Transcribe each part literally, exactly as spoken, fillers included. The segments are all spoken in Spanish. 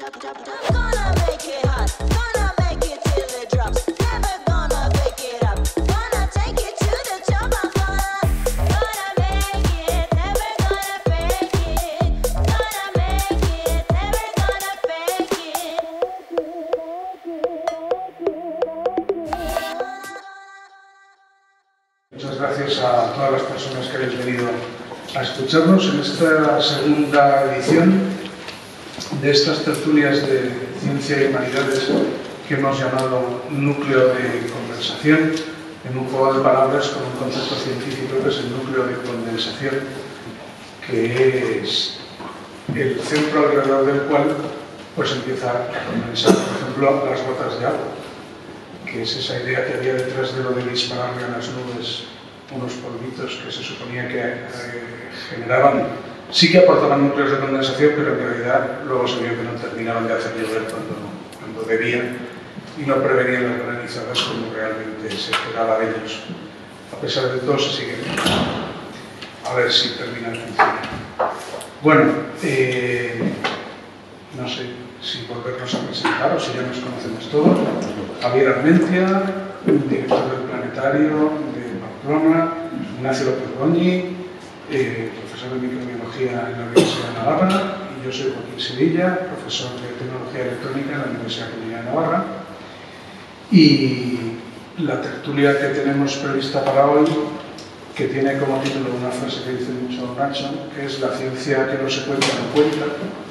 Muchas gracias a todas las personas que habéis venido a escucharnos en esta segunda edición de estas tertulias de ciencia y humanidades que hemos llamado núcleo de condensación, en un juego de palabras con un concepto científico que es el núcleo de condensación, que es el centro alrededor del cual pues empieza a condensar, por ejemplo, las gotas de agua, que es esa idea que había detrás de lo de dispararle a las nubes unos polvitos que se suponía que eh, generaban, sí que aportaban núcleos de condensación, pero en realidad luego se vio que no terminaban de hacer llover cuando, cuando debían y no prevenían las granizadas como realmente se esperaba de ellos. A pesar de todo se siguen. A ver si terminan funcionando. Bueno, eh, no sé si volvernos a presentar o si ya nos conocemos todos. Javier Armentia, director del Planetario de Pamplona, Ignacio López Goñi, eh, profesor de microbiología en la Universidad de Navarra, y yo soy Joaquín Sevilla, profesor de tecnología electrónica en la Universidad Comunidad de Navarra. Y la tertulia que tenemos prevista para hoy, que tiene como título una frase que dice mucho Nacho, que es la ciencia que no se cuenta, no cuenta.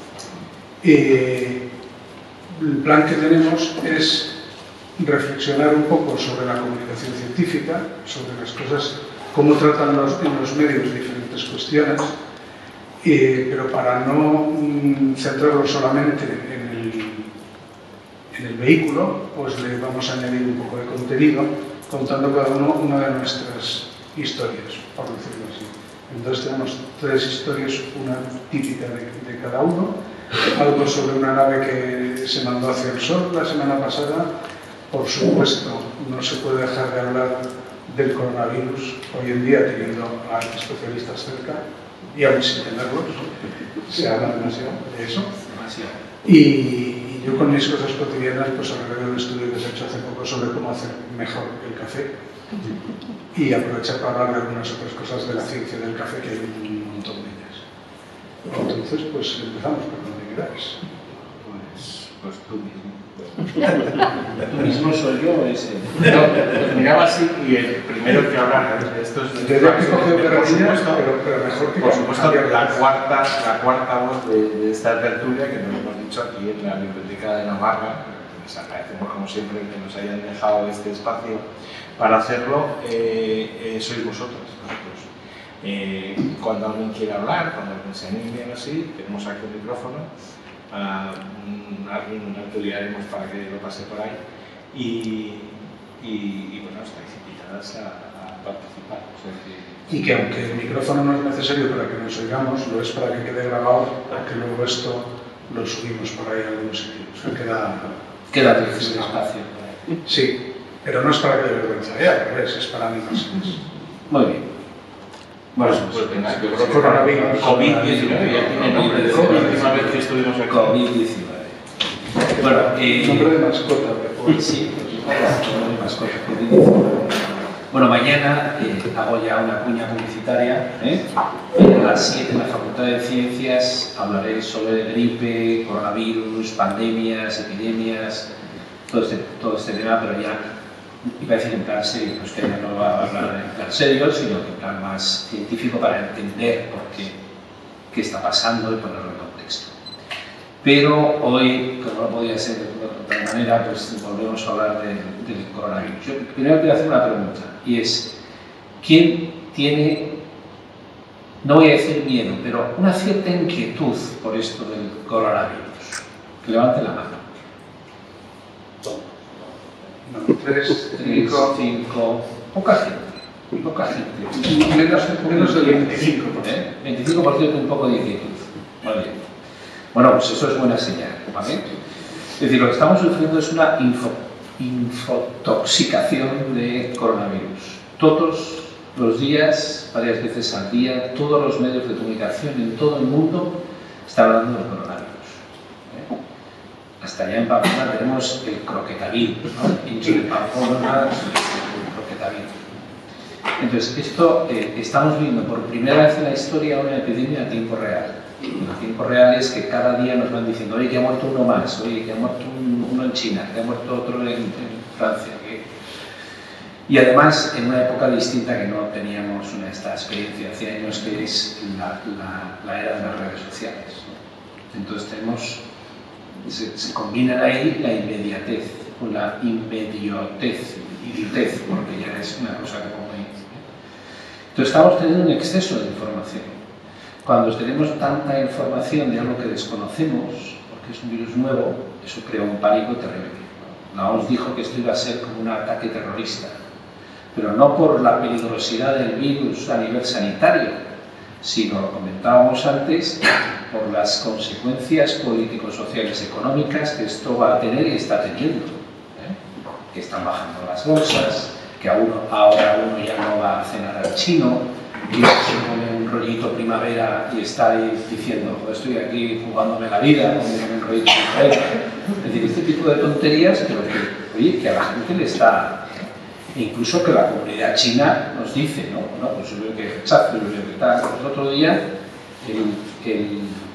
Eh, el plan que tenemos es reflexionar un poco sobre la comunicación científica, sobre las cosas, cómo tratan los, en los medios diferentes cuestiones, eh, pero para no mm, centrarlo solamente en el, en el vehículo, pues le vamos a añadir un poco de contenido, contando cada uno una de nuestras historias, por decirlo así. Entonces tenemos tres historias, una típica de, de cada uno, algo sobre una nave que se mandó hacia el Sol la semana pasada. Por supuesto, no se puede dejar de hablar del coronavirus hoy en día, teniendo a especialistas cerca, y aún sin tenerlos, se habla demasiado de eso. Y, y yo con mis cosas cotidianas, pues hablaré de un estudio que se ha hecho hace poco sobre cómo hacer mejor el café, y aprovechar para hablar de algunas otras cosas de la ciencia del café, que hay un montón de ellas. Entonces, pues empezamos por donde queráis. Pues, pues tú mismo. Tú mismo soy yo, ese. Pero miraba así y el primero que habla de esto es... Yo ya he cogido carrerillas, pero, pero mejor que... Por supuesto, la cuarta, la cuarta voz de, de esta tertulia, que nos hemos dicho aquí en la Biblioteca de Navarra, les agradecemos como siempre que nos hayan dejado este espacio para hacerlo, eh, eh, sois vosotros. vosotros. Eh, cuando alguien quiera hablar, cuando alguien se anime así, tenemos aquí un micrófono. Uh, alguien utilizaremos para que lo pase por ahí y, y, y bueno, estáis invitadas a, a participar. O sea que... Y que aunque el micrófono no es necesario para que nos oigamos, lo es para que quede grabado, porque luego esto lo subimos por ahí a algún sitio. O sea, queda... Queda difícil espacio. Sí, pero no es para que dé vergüenza, ¿eh? Al revés, es para animarse. Muy bien. Bueno, pues venga, yo creo que coronavirus. COVID diecinueve ya tiene nombre de la última vez que estuvimos aquí. COVID diecinueve. Bueno, eh, nombre de mascota. Sí, nombre de mascota, COVID diecinueve. Bueno, mañana eh, hago ya una cuña publicitaria. ¿eh? A las siete en la Facultad de Ciencias hablaré sobre gripe, coronavirus, pandemias, epidemias, todo este, todo este tema, pero ya iba a decir en plan serio, pues que ya no va a hablar en plan serio, sino en plan más científico para entender por qué, qué está pasando y ponerlo en contexto. Pero hoy, como no podía ser de otra manera, pues volvemos a hablar de, del coronavirus. Yo primero quiero hacer una pregunta, y es, ¿quién tiene, no voy a decir miedo, pero una cierta inquietud por esto del coronavirus? Que levante la mano. No, tres, cinco, cinco, poca gente, poca gente. Menos, menos del veinticinco por ciento. ¿Eh? veinticinco por ciento un poco de inquietud. Muy bien. Bueno, pues eso es buena señal, ¿vale? Es decir, lo que estamos sufriendo es una info, infotoxicación de coronavirus. Todos los días, varias veces al día, todos los medios de comunicación en todo el mundo están hablando del coronavirus. ¿eh? hasta allá en Pamplona tenemos el croquetabil, ¿no? El pincho de Pamplona, el croquetabil. Entonces, esto eh, estamos viendo por primera vez en la historia una epidemia a tiempo real. A tiempo real es que cada día nos van diciendo, oye, que ha muerto uno más, oye, que ha muerto un, uno en China, que ha muerto otro en, en Francia. Que... Y además, en una época distinta que no teníamos una, esta experiencia hace años, que es la, la, la era de las redes sociales, ¿no? Entonces tenemos, se, se combinan ahí la inmediatez, con la inmediatez, idiotez, porque ya es una cosa que como Entonces estamos teniendo un exceso de información. Cuando tenemos tanta información de algo que desconocemos, porque es un virus nuevo, eso crea un pánico terrible. La O M S dijo que esto iba a ser como un ataque terrorista, pero no por la peligrosidad del virus a nivel sanitario, sino, lo comentábamos antes, por las consecuencias políticos, sociales, económicas que esto va a tener y está teniendo. ¿eh? Que están bajando las bolsas, que a uno, ahora uno ya no va a cenar al chino, y se pone un rollito primavera y está ahí diciendo, pues estoy aquí jugándome la vida, poniéndome un rollito primavera. Es decir, este tipo de tonterías, pero que, oye, que a la gente le está... Incluso que la comunidad china nos dice, ¿no? Bueno, pues yo veo que rechazo, yo veo que tal. El otro día, el, el,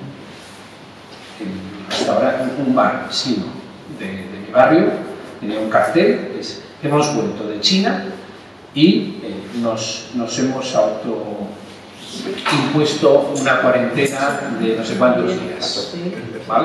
el restaurante, un bar chino de, de mi barrio, tenía un cartel que es: hemos vuelto de China y eh, nos, nos hemos auto impuesto una cuarentena de no sé cuántos días, ¿vale?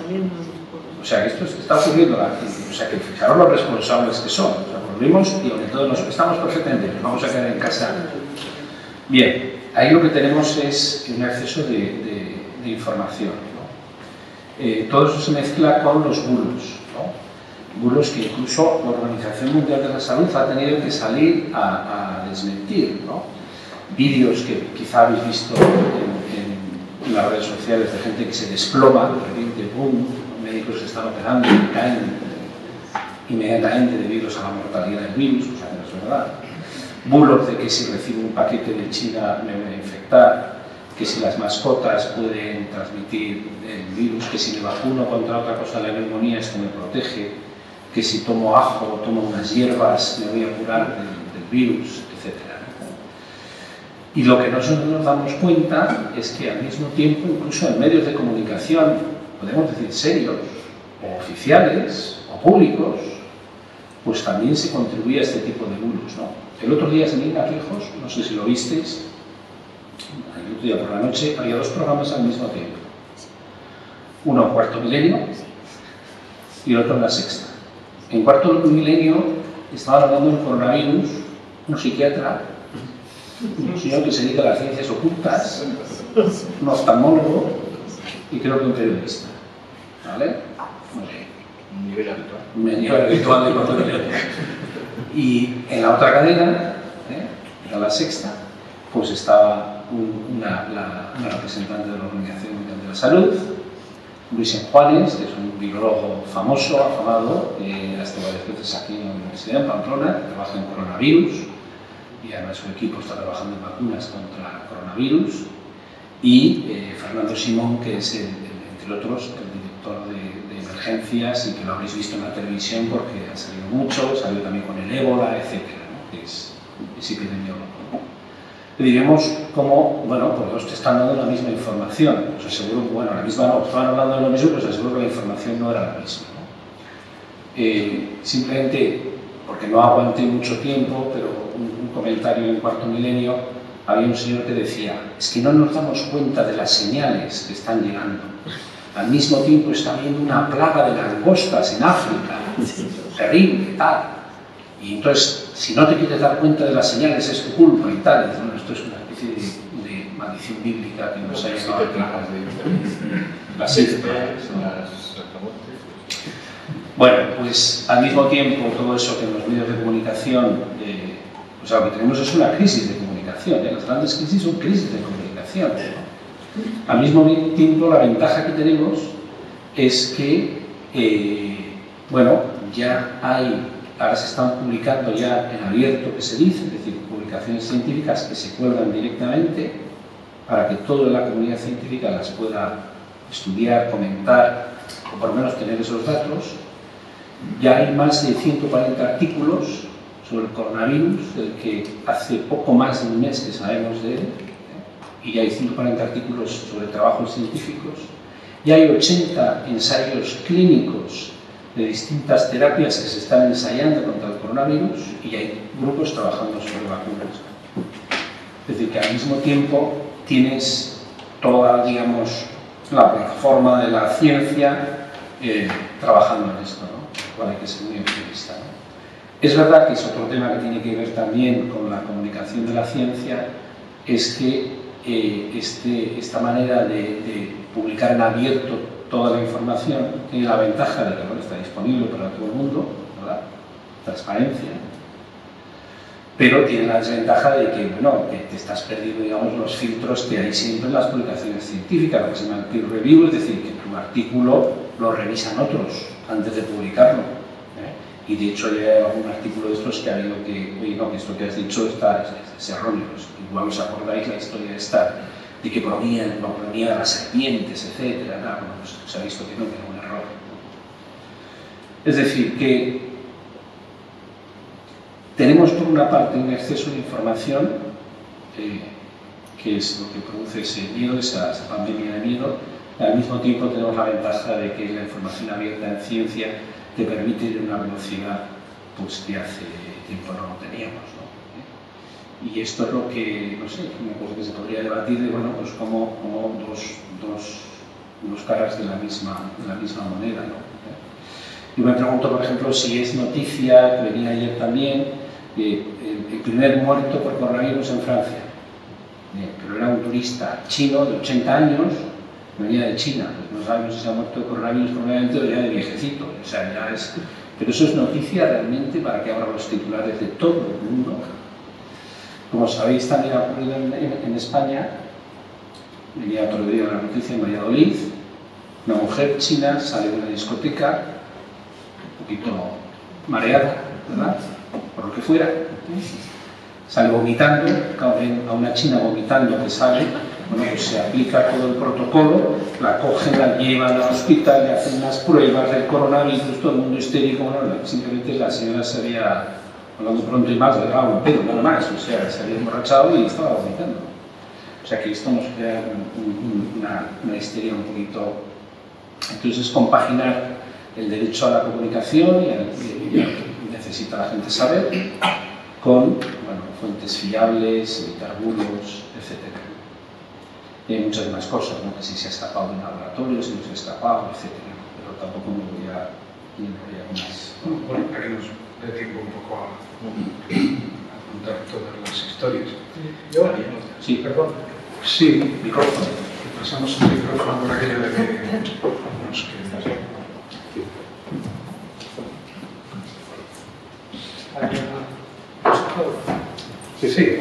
O sea, que esto está ocurriendo aquí. O sea, que fijaros los responsables que son. O sea, volvimos y aunque todos nos estamos perfectamente, nos vamos a quedar en casa. Bien, ahí lo que tenemos es un exceso de, de, de información, ¿no? Eh, todo eso se mezcla con los bulos, ¿no? Bulos que incluso la Organización Mundial de la Salud ha tenido que salir a, a desmentir, ¿no? Vídeos que quizá habéis visto en, en las redes sociales de gente que se desploma, de repente, ¡pum!, médicos se están operando y caen inmediatamente debido a la mortalidad del virus, o sea, que no es verdad. Bulos de que si recibo un paquete de China me voy a infectar, que si las mascotas pueden transmitir el virus, que si me vacuno contra otra cosa de la neumonía esto me protege, que si tomo ajo o tomo unas hierbas me voy a curar del, del virus, etcétera. Y lo que nosotros nos damos cuenta es que al mismo tiempo, incluso en medios de comunicación, podemos decir serios, o oficiales, o públicos, pues también se contribuye a este tipo de bulos, ¿no? El otro día en Inglaterra, no sé si lo visteis, el otro día por la noche había dos programas al mismo tiempo. Uno Cuarto Milenio y el otro en La Sexta. En Cuarto Milenio estaban hablando del coronavirus un psiquiatra, un señor que se dedica a las ciencias ocultas, un oftalmólogo y creo que un periodista. ¿Vale? Muy bien. Un nivel habitual. Un nivel habitual de Cuarto Milenio. Y en la otra cadena, ¿eh? Era La Sexta, pues estaba un, una, la, una representante de la Organización Mundial de la Salud, Luis Enjuanes, que es un virólogo famoso, afamado, que ha estado varias veces aquí en la Universidad de Pamplona, que trabaja en coronavirus, y además su equipo está trabajando en vacunas contra coronavirus, y eh, Fernando Simón, que es, el, el, entre otros, el director de, de emergencias, y que lo habréis visto en la televisión porque ha salido mucho, salió también con el ébola, etcétera, ¿no? Que es, es epidemiólogo, ¿no? Y diremos cómo, bueno, pues los te están dando la misma información. Os aseguro que, bueno, la misma no, estaban hablando de lo mismo, pero os aseguro que la información no era la misma, ¿no? Eh, simplemente, porque no aguanté mucho tiempo, pero un, un comentario en Cuarto Milenio, había un señor que decía, es que no nos damos cuenta de las señales que están llegando. Al mismo tiempo está habiendo una plaga de langostas en África, terrible, tal. Y entonces, si no te quieres dar cuenta de las señales, es tu culpa y tal. Y, bueno, esto es una especie de, de maldición bíblica que nos ha llevado a las siete plagas. Bueno, pues al mismo tiempo, todo eso que en los medios de comunicación, eh, o sea, lo que tenemos es una crisis de comunicación. ¿eh? Las grandes crisis son crisis de comunicación, ¿no? Al mismo tiempo, la ventaja que tenemos es que, eh, bueno, ya hay... Ahora se están publicando ya en abierto, que se dice, es decir, publicaciones científicas que se cuelgan directamente para que toda la comunidad científica las pueda estudiar, comentar o por lo menos tener esos datos. Ya hay más de ciento cuarenta artículos sobre el coronavirus, del que hace poco más de un mes que sabemos de él, ¿eh? Y ya hay ciento cuarenta artículos sobre trabajos científicos, y hay ochenta ensayos clínicos de distintas terapias que se están ensayando contra el coronavirus, y hay grupos trabajando sobre vacunas. Es decir, que al mismo tiempo tienes toda, digamos, la plataforma de la ciencia eh, trabajando en esto, ¿no? Bueno, hay que ser muy optimista, ¿no? Es verdad que es otro tema que tiene que ver también con la comunicación de la ciencia, es que eh, este, esta manera de, de publicar en abierto toda la información tiene la ventaja de que bueno, está disponible para todo el mundo, ¿verdad? Transparencia, pero tiene la desventaja de que, bueno, que te estás perdiendo, digamos, los filtros que hay siempre en las publicaciones científicas, lo que se llama peer review, es decir, que tu artículo lo revisan otros antes de publicarlo, ¿eh? Y de hecho hay algún artículo de estos que ha habido que, oye, no, que esto que has dicho está, es, es erróneo. Igual os acordáis la historia esta de que provenía, provenía de las serpientes, etcétera. Nada, bueno, pues se ha visto que no, que era un error. Es decir, que tenemos por una parte un exceso de información, eh, que es lo que produce ese miedo, esa, esa pandemia de miedo, y al mismo tiempo tenemos la ventaja de que la información abierta en ciencia te permite ir a una velocidad pues, que hace tiempo no lo teníamos, ¿no? Y esto es lo que, no sé, una cosa que se podría debatir de, bueno, pues como, como dos, dos, dos caras de la misma, de la misma moneda, ¿no? Yo me pregunto, por ejemplo, si es noticia, que venía ayer también, eh, el, el primer muerto por coronavirus en Francia, eh, pero era un turista chino de ochenta años, venía de China, pues no sabemos si se ha muerto de coronavirus probablemente o ya de viejecito, o sea, ya es... Pero eso es noticia realmente para que abran los titulares de todo el mundo. Como sabéis, también ha ocurrido en, en, en España, venía otro día la noticia en Valladolid, una mujer china sale de una discoteca, un poquito mareada, ¿verdad? Por lo que fuera, sale vomitando, ven a una china vomitando que sale, bueno, pues se aplica todo el protocolo, la cogen, la llevan al hospital, le hacen unas pruebas del coronavirus, todo el mundo histérico, bueno, simplemente la señora se había, hablando pronto y más, le daba un pedo, nada más, o sea, se había emborrachado y estaba vomitando. O sea que esto nos crea un, un, una, una histeria un poquito... Entonces, compaginar el derecho a la comunicación y a, y a lo que necesita la gente saber con bueno, fuentes fiables, evitar bulos, etcétera. Y hay muchas más cosas, ¿no? Que si se ha escapado de un laboratorio, si no se ha escapado, etcétera. Pero tampoco me voy a enrollar más. Bueno, para que nos dé tiempo un poco a, a contar todas las historias. Yo, sí, perdón. Sí, micrófono. Pasamos el micrófono por aquello de que nos quede. Sí, sí.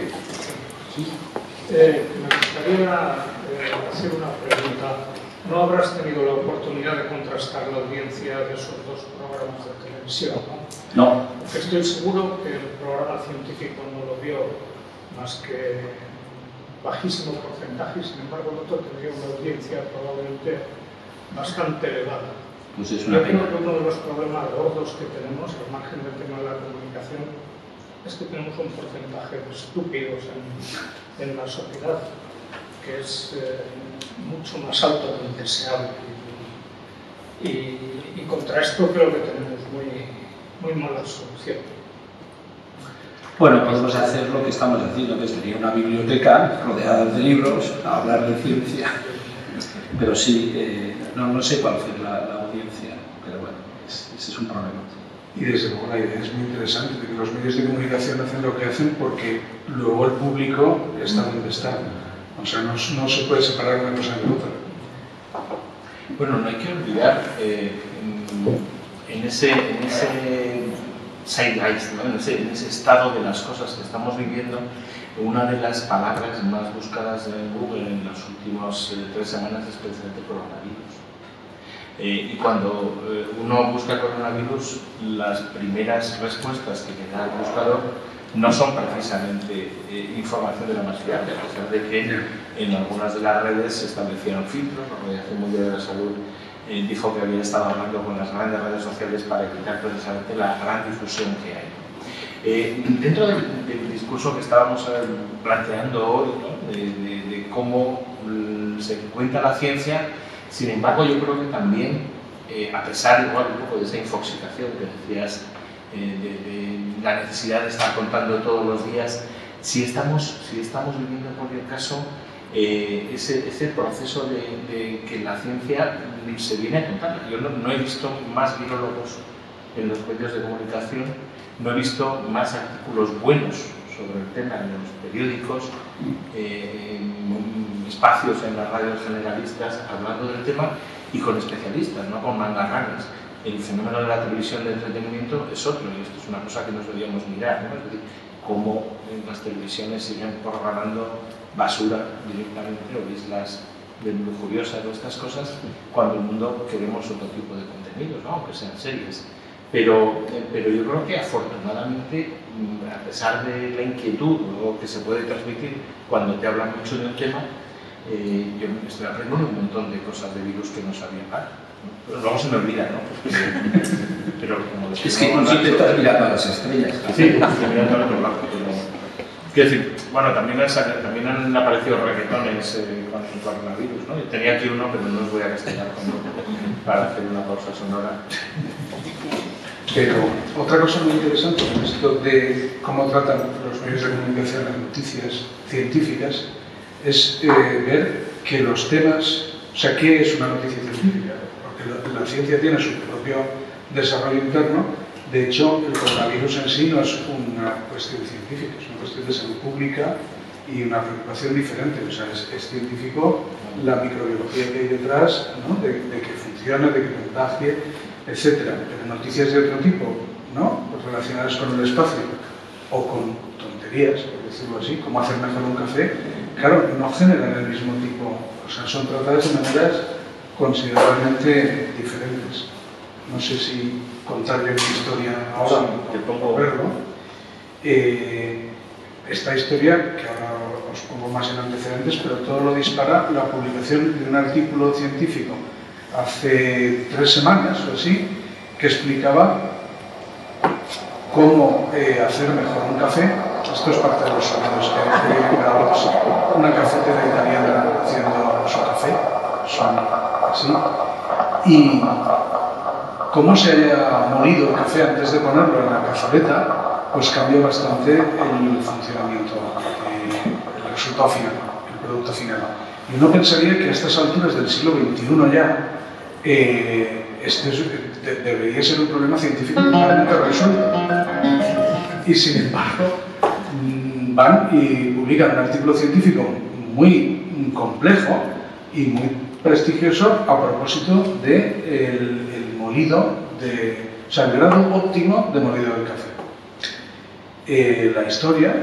Eh, me gustaría eh, hacer una pregunta. ¿No habrás tenido la oportunidad de contrastar la audiencia de esos dos programas de televisión, no? No. Porque estoy seguro que el programa científico no lo vio más que bajísimo porcentaje, sin embargo el otro tendría una audiencia probablemente bastante elevada. Pues es una Yo creo pena. que uno de los problemas gordos que tenemos, al margen del tema de la comunicación, es que tenemos un porcentaje de estúpidos en, en la sociedad que es eh, mucho más alto del deseable. Y, y contra esto creo que tenemos muy, muy mala solución. Bueno, podemos hacer lo que estamos haciendo, que sería una biblioteca rodeada de libros, a hablar de ciencia. Pero sí, eh, no, no sé cuál fue la, la audiencia, pero bueno, es, ese es un problema. Y desde luego la idea es muy interesante de que los medios de comunicación hacen lo que hacen porque luego el público está donde está. O sea, no, no se puede separar una cosa de otra. Bueno, no hay que olvidar eh, en, en ese, en ese zeitgeist, ¿no? en, ese, en ese estado de las cosas que estamos viviendo, una de las palabras más buscadas en Google en las últimas eh, tres semanas es precisamente coronavirus. Eh, y cuando eh, uno busca coronavirus, las primeras respuestas que te da el buscador no son precisamente eh, información de la más fiable, a pesar de que en algunas de las redes se establecieron filtros, la Organización Mundial de la Salud eh, dijo que había estado hablando con las grandes redes sociales para explicar precisamente la gran difusión que hay. Eh, dentro del, del discurso que estábamos eh, planteando hoy, ¿no? de, de, de cómo mm, se cuenta la ciencia, sin embargo yo creo que también, eh, a pesar igual un poco de esa infoxicación que decías, eh, de, de la necesidad de estar contando todos los días, si estamos, si estamos viviendo en cualquier caso eh, ese, ese proceso de, de que la ciencia se viene a contar. Yo no, no he visto más virólogos en los medios de comunicación, no he visto más artículos buenos sobre el tema en los periódicos, eh, en espacios en las radios generalistas hablando del tema y con especialistas, no con mangarranes. El fenómeno de la televisión de entretenimiento es otro, y esto es una cosa que nos deberíamos mirar, ¿no? Es decir, cómo las televisiones siguen programando basura directamente, o islas de lujuriosas o estas cosas, cuando el mundo queremos otro tipo de contenidos, ¿no? Aunque sean series. Pero, eh, pero yo creo que afortunadamente, a pesar de la inquietud o que se puede transmitir cuando te hablan mucho de un tema, eh, yo estoy aprendiendo un montón de cosas de virus que no sabía nada. Pero luego se me olvida, ¿no? Porque, pero como es que tú siempre estás mirando a las estrellas. Sí, estoy mirando al otro lado. Pero... Quiero decir, bueno, también han, también han aparecido reggaetones eh, con el coronavirus, ¿no? Yo tenía aquí uno, pero no os voy a castigar con uno para hacer una pausa sonora. Pero otra cosa muy interesante en esto de cómo tratan los medios de comunicación las noticias científicas es eh, ver que los temas, o sea, ¿qué es una noticia científica? Porque la, la ciencia tiene su propio desarrollo interno. De hecho, el coronavirus en sí no es una cuestión científica, es una cuestión de salud pública y una preocupación diferente. O sea, es, es científico la microbiología que hay detrás, ¿no? de, de que funcione, de que contagie, etcétera. Pero noticias de otro tipo, ¿no? Pues relacionadas con el espacio o con tonterías, por decirlo así, como hacer mejor un café, claro, no generan el mismo tipo, o sea, son tratadas de maneras considerablemente diferentes. No sé si contarle una historia ahora, te pongo verlo. Eh, esta historia, que ahora os pongo más en antecedentes, pero todo lo dispara la publicación de un artículo científico hace tres semanas o así, que explicaba cómo eh, hacer mejor un café. Esto es parte de los sonidos que he grabado. Una cafetera italiana haciendo su café, son así. Y cómo se haya molido el café antes de ponerlo en la cazoleta, pues cambió bastante el funcionamiento, eh, el resultado final, el producto final. Y uno pensaría que a estas alturas del siglo veintiuno ya, eh, este es, de, debería ser un problema científico totalmente resuelto. Y sin embargo, van y publican un artículo científico muy complejo y muy prestigioso a propósito de el, el molido, de, o sea, el grado óptimo de molido del café. Eh, la historia,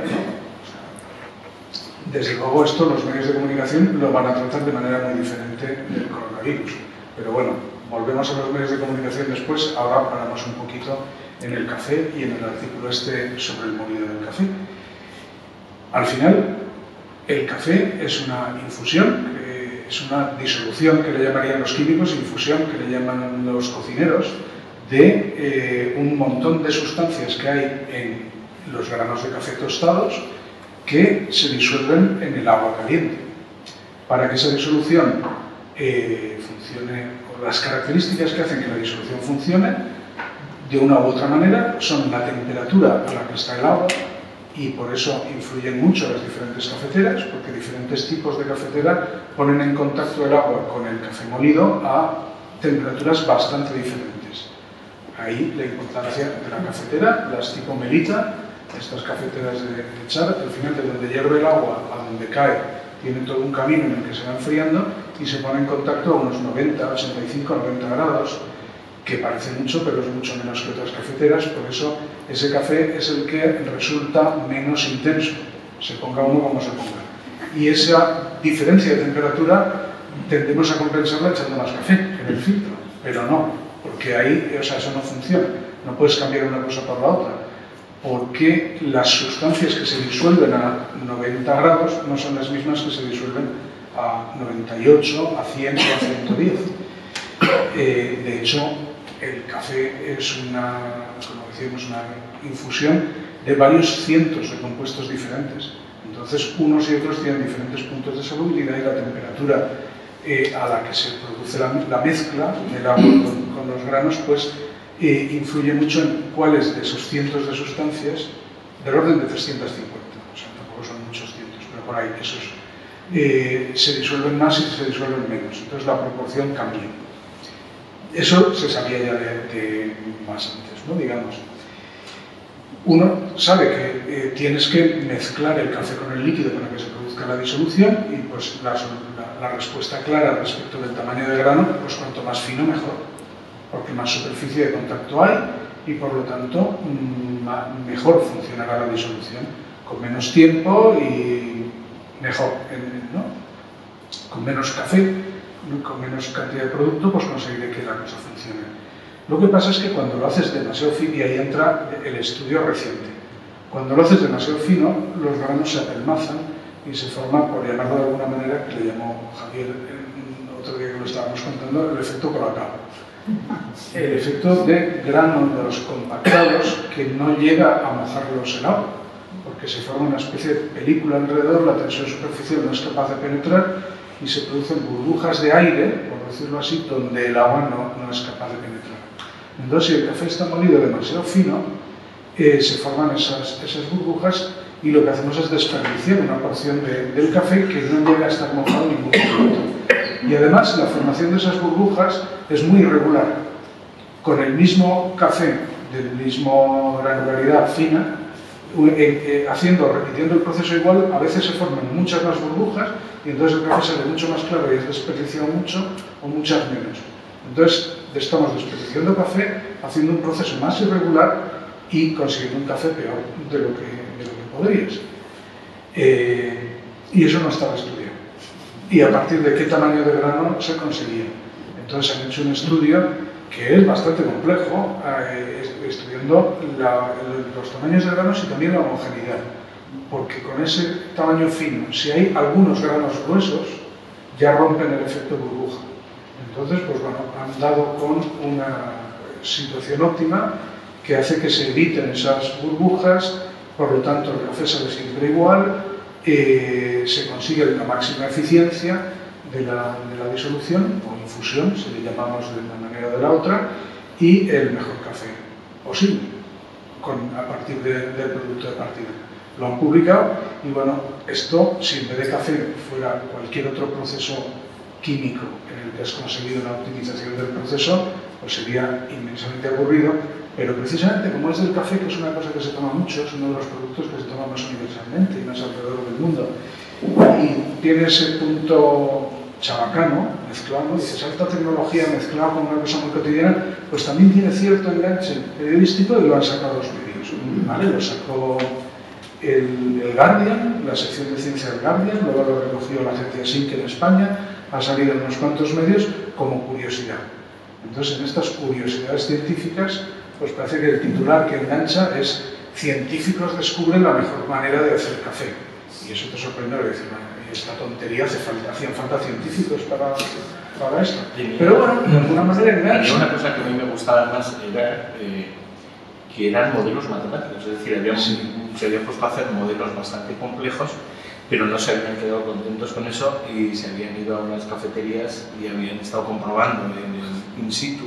desde luego esto los medios de comunicación lo van a tratar de manera muy diferente del coronavirus. Pero bueno, volvemos a los medios de comunicación después, ahora paramos un poquito en el café y en el artículo este sobre el molido del café. Al final, el café es una infusión, eh, es una disolución que le llamarían los químicos, infusión que le llaman los cocineros, de eh, un montón de sustancias que hay en los granos de café tostados que se disuelven en el agua caliente. Para que esa disolución eh, funcione, o las características que hacen que la disolución funcione, de una u otra manera, son la temperatura a la que está el agua, y por eso influyen mucho las diferentes cafeteras, porque diferentes tipos de cafetera ponen en contacto el agua con el café molido a temperaturas bastante diferentes. Ahí la importancia de la cafetera, las tipo Melita, estas cafeteras de, de echar, al final de donde hierve el agua a donde cae, tiene todo un camino en el que se va enfriando y se pone en contacto a unos noventa, ochenta y cinco, noventa grados, que parece mucho, pero es mucho menos que otras cafeteras, por eso ese café es el que resulta menos intenso, se ponga uno como se ponga. Y esa diferencia de temperatura tendemos a compensarla echando más café en el filtro, pero no, porque ahí, o sea, eso no funciona, no puedes cambiar una cosa por la otra, porque las sustancias que se disuelven a noventa grados no son las mismas que se disuelven a noventa y ocho, a cien o a ciento diez. Eh, de hecho, el café es una, como decíamos, una infusión de varios cientos de compuestos diferentes. Entonces, unos y otros tienen diferentes puntos de solubilidad y la temperatura eh, a la que se produce la, la mezcla del agua con, con los granos, pues eh, influye mucho en cuáles de esos cientos de sustancias, del orden de trescientos cincuenta, o sea, tampoco son muchos cientos, pero por ahí esos eh, se disuelven más y se disuelven menos. Entonces, la proporción cambia. Eso se sabía ya de, de más antes, ¿no? Digamos. Uno sabe que eh, tienes que mezclar el café con el líquido para que se produzca la disolución y pues la, la, la respuesta clara respecto del tamaño del grano, pues cuanto más fino mejor, porque más superficie de contacto hay y por lo tanto mmm, mejor funcionará la disolución, con menos tiempo y mejor, ¿no? Con menos café, con menos cantidad de producto, pues conseguiré que la cosa funcione. Lo que pasa es que cuando lo haces demasiado fino, y ahí entra el estudio reciente, cuando lo haces demasiado fino, los granos se apelmazan y se forma, por llamarlo de alguna manera, que le llamó Javier otro día que lo estábamos contando, el efecto Colacao. El efecto de granos compactados que no llega a mojarlos en agua, porque se forma una especie de película alrededor, la tensión superficial no es capaz de penetrar y se producen burbujas de aire, por decirlo así, donde el agua no, no es capaz de penetrar. Entonces, si el café está molido demasiado fino, eh, se forman esas, esas burbujas y lo que hacemos es desperdiciar una porción de, del café que no llega a estar mojado en ningún momento. Y además, la formación de esas burbujas es muy irregular. Con el mismo café, del mismo granularidad fina, eh, eh, haciendo, repitiendo el proceso igual, a veces se forman muchas más burbujas y entonces el café sale mucho más claro y es desperdiciado mucho o muchas menos. Entonces, estamos desperdiciando café, haciendo un proceso más irregular y consiguiendo un café peor de lo que, de lo que podrías. Eh, y eso no estaba estudiado. Y a partir de qué tamaño de grano se conseguía. Entonces han hecho un estudio que es bastante complejo, eh, estudiando la, los tamaños de granos y también la homogeneidad. Porque con ese tamaño fino, si hay algunos granos gruesos, ya rompen el efecto burbuja. Entonces, pues bueno, han dado con una situación óptima que hace que se eviten esas burbujas, por lo tanto el café sale siempre igual, eh, se consigue la máxima eficiencia de la, de la disolución, o infusión, si le llamamos de una manera o de la otra, y el mejor café posible, con, a partir de, del producto de partida. Lo han publicado y bueno, esto, si en vez de café fuera cualquier otro proceso químico en el que has conseguido una optimización del proceso, pues sería inmensamente aburrido, pero precisamente como es del café, que es una cosa que se toma mucho, es uno de los productos que se toma más universalmente y más alrededor del mundo, y tiene ese punto chabacano, mezclado, dices, alta tecnología mezclada con una cosa muy cotidiana, pues también tiene cierto enganche periodístico y lo han sacado los medios, ¿vale? Lo sacó el, el Guardian, la sección de ciencia del Guardian, luego lo recogió la agencia S I N C en España, ha salido en unos cuantos medios como curiosidad. Entonces, en estas curiosidades científicas, pues parece que el titular que engancha es científicos descubren la mejor manera de hacer café. Y eso te sorprende, decir, esta tontería hace falta, hacían falta científicos para, para esto. Pero bueno, de alguna manera engancha. Y una cosa que a mí me gustaba más era eh, que eran modelos matemáticos, es decir, habían, sí. se habían puesto a hacer modelos bastante complejos, pero no se habían quedado contentos con eso y se habían ido a unas cafeterías y habían estado comprobando en el in situ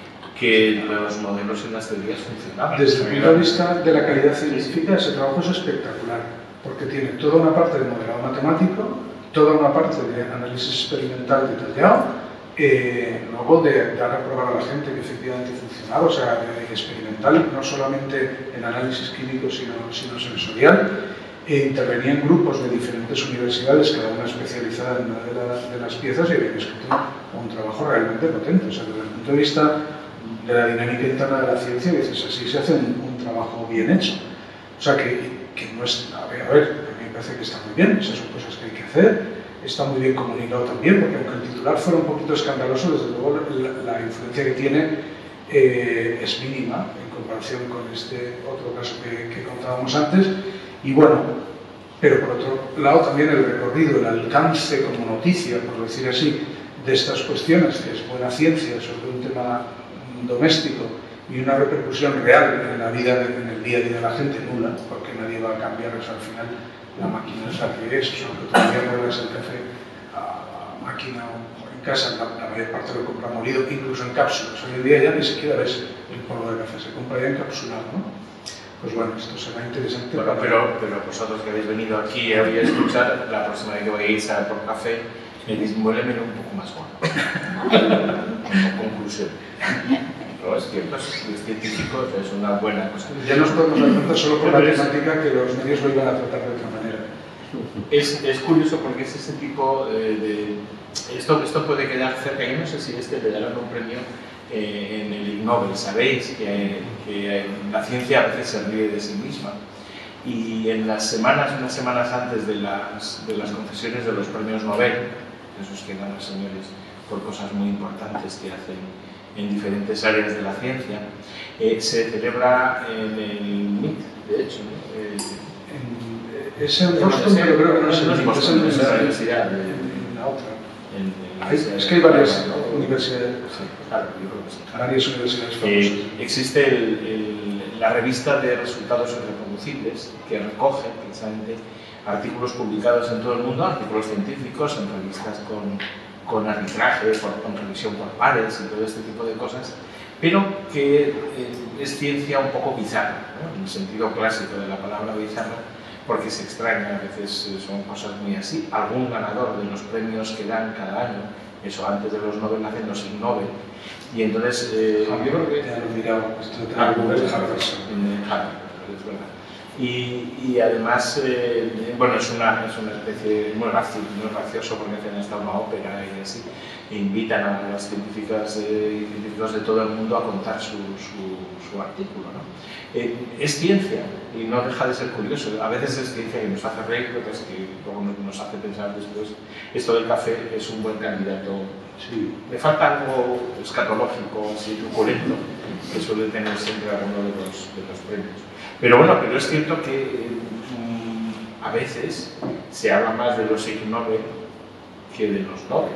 que los modelos en las teorías funcionaban. Desde el punto de vista de la calidad científica, ese trabajo es espectacular, porque tiene toda una parte de modelado matemático, toda una parte de análisis experimental detallado, eh, luego de dar a probar a la gente que efectivamente funcionaba, o sea, experimental, no solamente en análisis químico, sino, sino sensorial. E intervenían grupos de diferentes universidades, cada una especializada en una de, la, de las piezas, y habían escrito un trabajo realmente potente. O sea, desde el punto de vista de la dinámica interna de la ciencia, dices, así se hace un, un trabajo bien hecho. O sea, que, que no es... A ver, a ver, a mí me parece que está muy bien, esas son cosas que hay que hacer, está muy bien comunicado también, porque aunque el titular fuera un poquito escandaloso, desde luego la, la influencia que tiene eh, es mínima en comparación con este otro caso que, que contábamos antes. Y bueno, pero por otro lado también el recorrido, el alcance como noticia, por decir así, de estas cuestiones, que es buena ciencia sobre un tema doméstico y una repercusión real en la vida, de, en el día a día de la gente, nula, porque nadie va a cambiar, o sea, al final la máquina es la que es, o sea, que todavía mueves el café a, a máquina o en casa, la, la mayor parte lo compra molido, incluso en cápsulas. Hoy en día ya ni siquiera ves el polvo de café, se compra ya encapsulado, ¿no? Pues bueno, esto será interesante. Bueno, para... pero, pero vosotros que habéis venido aquí hoy a escuchar, la próxima vez que vayáis a por café, me huélemelo un poco más gordo. Como conclusión. Pero es cierto, es científico, es una buena cosa. Ya nos podemos dar cuenta solo por la temática que los medios lo iban a tratar de otra manera. Es, es curioso porque es ese tipo eh, de... Esto, esto puede quedar cerca, yo no sé si este le darán un premio eh, en el Ig Nobel. Sabéis que, que la ciencia a veces se ríe de sí misma. Y en las semanas, unas semanas antes de las, de las concesiones de los premios Nobel, esos que dan los señores por cosas muy importantes que hacen en diferentes áreas de la ciencia, eh, se celebra en el M I T, de hecho, ¿no? Eh, en, es en Boston, pero creo que no es en el M I T, es en la universidad. De, en la otra. En, en hay, es que hay varias ¿no? universidades. Sí, claro, yo creo que sí. Varias universidades famosas. Eh, existe el, el, la revista de resultados irreproducibles que recoge precisamente artículos publicados en todo el mundo, artículos científicos en revistas con, con arbitraje, por, con revisión por pares y todo este tipo de cosas, pero que eh, es ciencia un poco bizarra, ¿no? En el sentido clásico de la palabra bizarra, porque se extraña, a veces son cosas muy así. Algún ganador de los premios que dan cada año, eso antes de los Nobel hacen los Ig Nobel, y entonces eh, ah, yo creo que... Ya lo he mirado, esto de Ah, Harvard, en Harvard. Harvard, es verdad. Y, y además, eh, bueno, es una, es una especie muy gracioso, muy gracioso porque hacen hasta una ópera y así, e invitan a las científicas eh, y científicos de todo el mundo a contar su, su, su artículo, ¿no? Eh, es ciencia y no deja de ser curioso. A veces es ciencia que nos hace reír, otras que luego nos hace pensar después. Esto del café es un buen candidato. Sí. Le falta algo escatológico, así truculento, que suele tener siempre alguno de los, de los premios. Pero bueno, pero es cierto que mmm, a veces se habla más de los Ig Nobel que de los Nobel.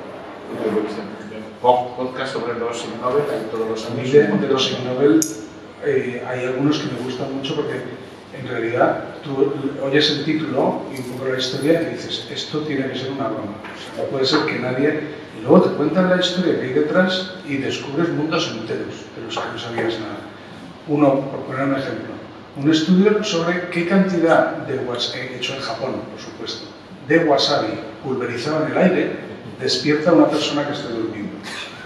Podcast sobre los Ig Nobel hay todos los años. De, de los Ig Nobel eh, hay algunos que me gustan mucho porque en realidad tú oyes el título y un poco la historia y dices, esto tiene que ser una broma. O sea, no puede ser que nadie... Y luego te cuentan la historia que hay detrás y descubres mundos enteros de los que no sabías nada. Uno, por poner un ejemplo, un estudio sobre qué cantidad de wasabi, hecho en Japón, por supuesto, de wasabi pulverizado en el aire despierta a una persona que está durmiendo.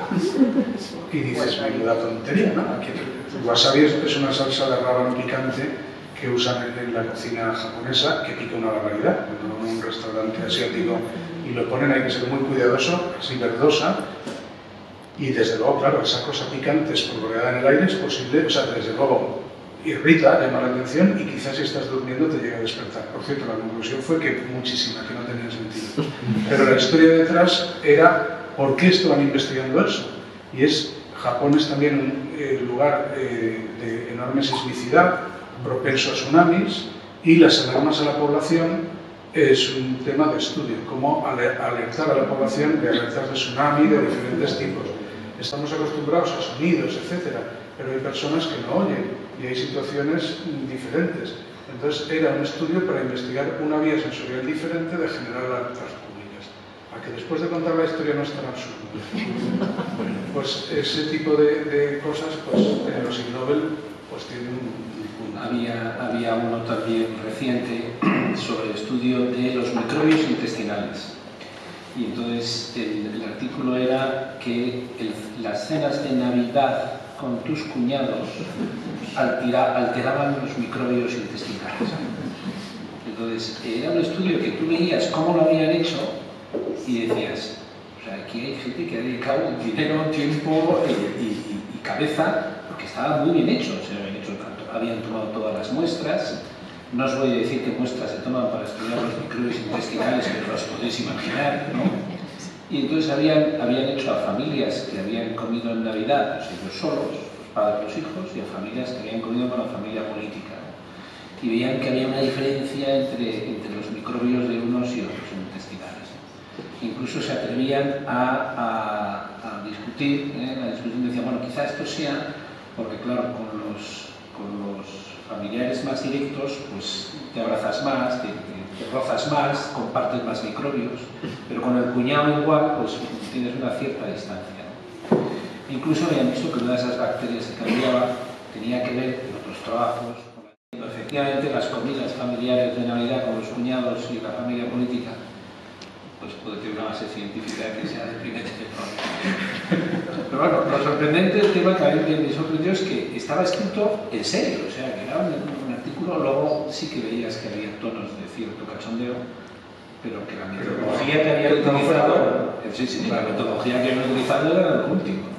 Y dices, menuda tontería, ¿no? Aquí, el wasabi es, es una salsa de rábano picante que usan en, en la cocina japonesa, que pica una barbaridad. Cuando van a un restaurante asiático y lo ponen, hay que ser muy cuidadoso, así verdosa. Y desde luego, claro, esa cosa picante espolvoreada en el aire es posible, o sea, desde luego irrita, llama la atención y quizás si estás durmiendo te llega a despertar. Por cierto, la conclusión fue que muchísima, que no tenía sentido. Pero la historia detrás era por qué estaban investigando eso. Y es, Japón es también un eh, lugar eh, de enorme sismicidad, propenso a tsunamis, y las alarmas a la población es un tema de estudio, cómo alertar a la población de alertas de tsunami de diferentes tipos. Estamos acostumbrados a sonidos, etcétera, pero hay personas que no oyen y hay situaciones diferentes. Entonces era un estudio para investigar una vía sensorial diferente de generar alertas públicas. A que después de contar la historia no es tan absurdo. Pues ese tipo de, de cosas, pues en los Ig Nobel, pues tienen un... Había, había uno también reciente sobre el estudio de los microbios intestinales. Y entonces el, el artículo era que el, las cenas de Navidad con tus cuñados altera, alteraban los microbios intestinales. Entonces era un estudio que tú veías cómo lo habían hecho y decías, o sea, aquí hay gente que ha dedicado dinero, tiempo y, y, y cabeza porque estaba muy bien hecho. O sea, habían, hecho, habían tomado todas las muestras. No os voy a decir qué muestras se toman para estudiar los microbios intestinales, pero los podéis imaginar, ¿no? Y entonces habían, habían hecho a familias que habían comido en Navidad, pues ellos solos, los padres, los hijos, y a familias que habían comido con la familia política, ¿no? Y veían que había una diferencia entre, entre los microbios de unos y otros intestinales. incluso se atrevían a, a, a discutir, ¿eh? En la discusión decían, bueno, quizá esto sea, porque claro, con los, con los familiares más directos, pues te abrazas más, te, te, te rozas más, compartes más microbios, pero con el cuñado igual, pues tienes una cierta distancia, ¿no? Incluso habían visto que una de esas bacterias que cambiaba tenía que ver en otros trabajos. Efectivamente, las comidas familiares de Navidad con los cuñados y la familia política, pues puede tener una base científica que sea deprimente. Pero bueno, lo sorprendente del tema que a mí me sorprendió es que estaba escrito en serio, o sea, que era un, un artículo, luego sí que veías que había tonos de cierto cachondeo, pero que la metodología que había utilizado, sí, sí, la metodología que había utilizado era lo último.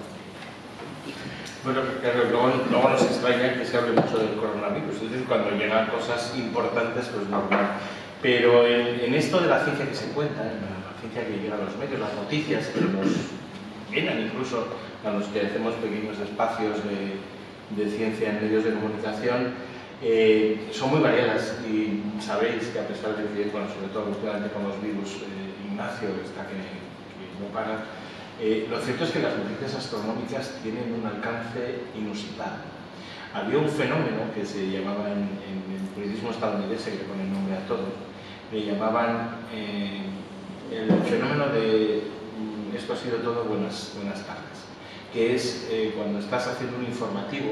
Bueno, claro, luego, luego nos extraña que se hable mucho del coronavirus, es decir, cuando llegan cosas importantes, pues normal. Pero en, en esto de la ciencia que se cuenta, en la ciencia que llega a los medios, las noticias que nos llenan incluso a los que hacemos pequeños espacios de, de ciencia en medios de comunicación, eh, son muy variadas y sabéis que a pesar de que, bueno, sobre todo últimamente con los virus, eh, Ignacio está que, que no para, Eh, lo cierto es que las noticias astronómicas tienen un alcance inusitado. Había un fenómeno que se llamaba en, en el periodismo estadounidense, que le pone nombre a todo, le llamaban eh, el fenómeno de esto ha sido todo buenas, buenas tardes, que es eh, cuando estás haciendo un informativo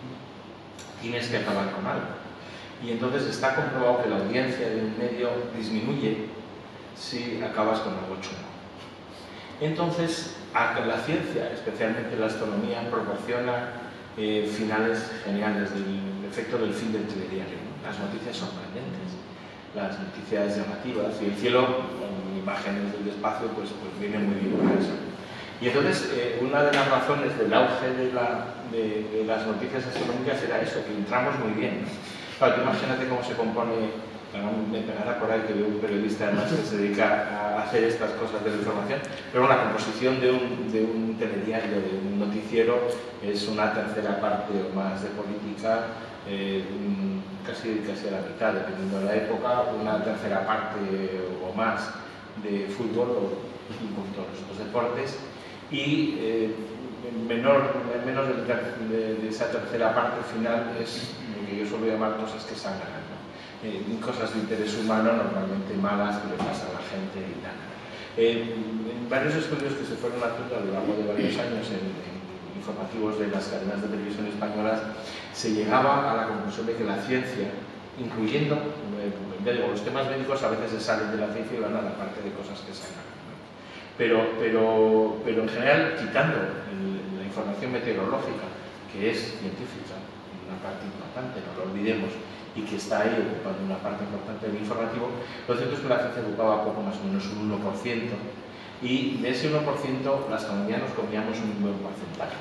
tienes que acabar con algo. Y entonces está comprobado que la audiencia de un medio disminuye si acabas con algo chulo. Entonces, la ciencia, especialmente la astronomía, proporciona eh, finales geniales del efecto del fin del telediario, ¿no? Las noticias sorprendentes, las noticias llamativas, y el cielo, con imágenes del espacio, pues, pues viene muy bien para eso. Y entonces, eh, una de las razones del auge de, la, de, de las noticias astronómicas era eso, que entramos muy bien, ¿no? Claro, imagínate cómo se compone. Me pegará por ahí que veo un periodista además que se dedica a hacer estas cosas de la información, pero la composición de un, de un telediario, de un noticiero, es una tercera parte o más de política, eh, casi, casi a la mitad, dependiendo de la época, una tercera parte o más de fútbol o un poquito de los otros deportes, y eh, menor, menos de, de, de esa tercera parte final es lo que yo suelo llamar cosas que sangran, ¿no? Eh, cosas de interés humano, normalmente malas, que le pasa a la gente y tal. Eh, en varios estudios que se fueron haciendo a lo largo de varios años en, en informativos de las cadenas de televisión españolas, se llegaba a la conclusión de que la ciencia, incluyendo, eh, digo, los temas médicos a veces se salen de la ciencia y van a la parte de cosas que sacan, ¿no? Pero, pero, pero en general, quitando el, la información meteorológica, que es científica, una parte importante, no lo olvidemos, y que está ahí ocupando una parte importante del informativo, lo cierto es que la ciencia ocupaba poco más o menos un uno por ciento, y de ese uno por ciento la astronomía nos comíamos un buen porcentaje.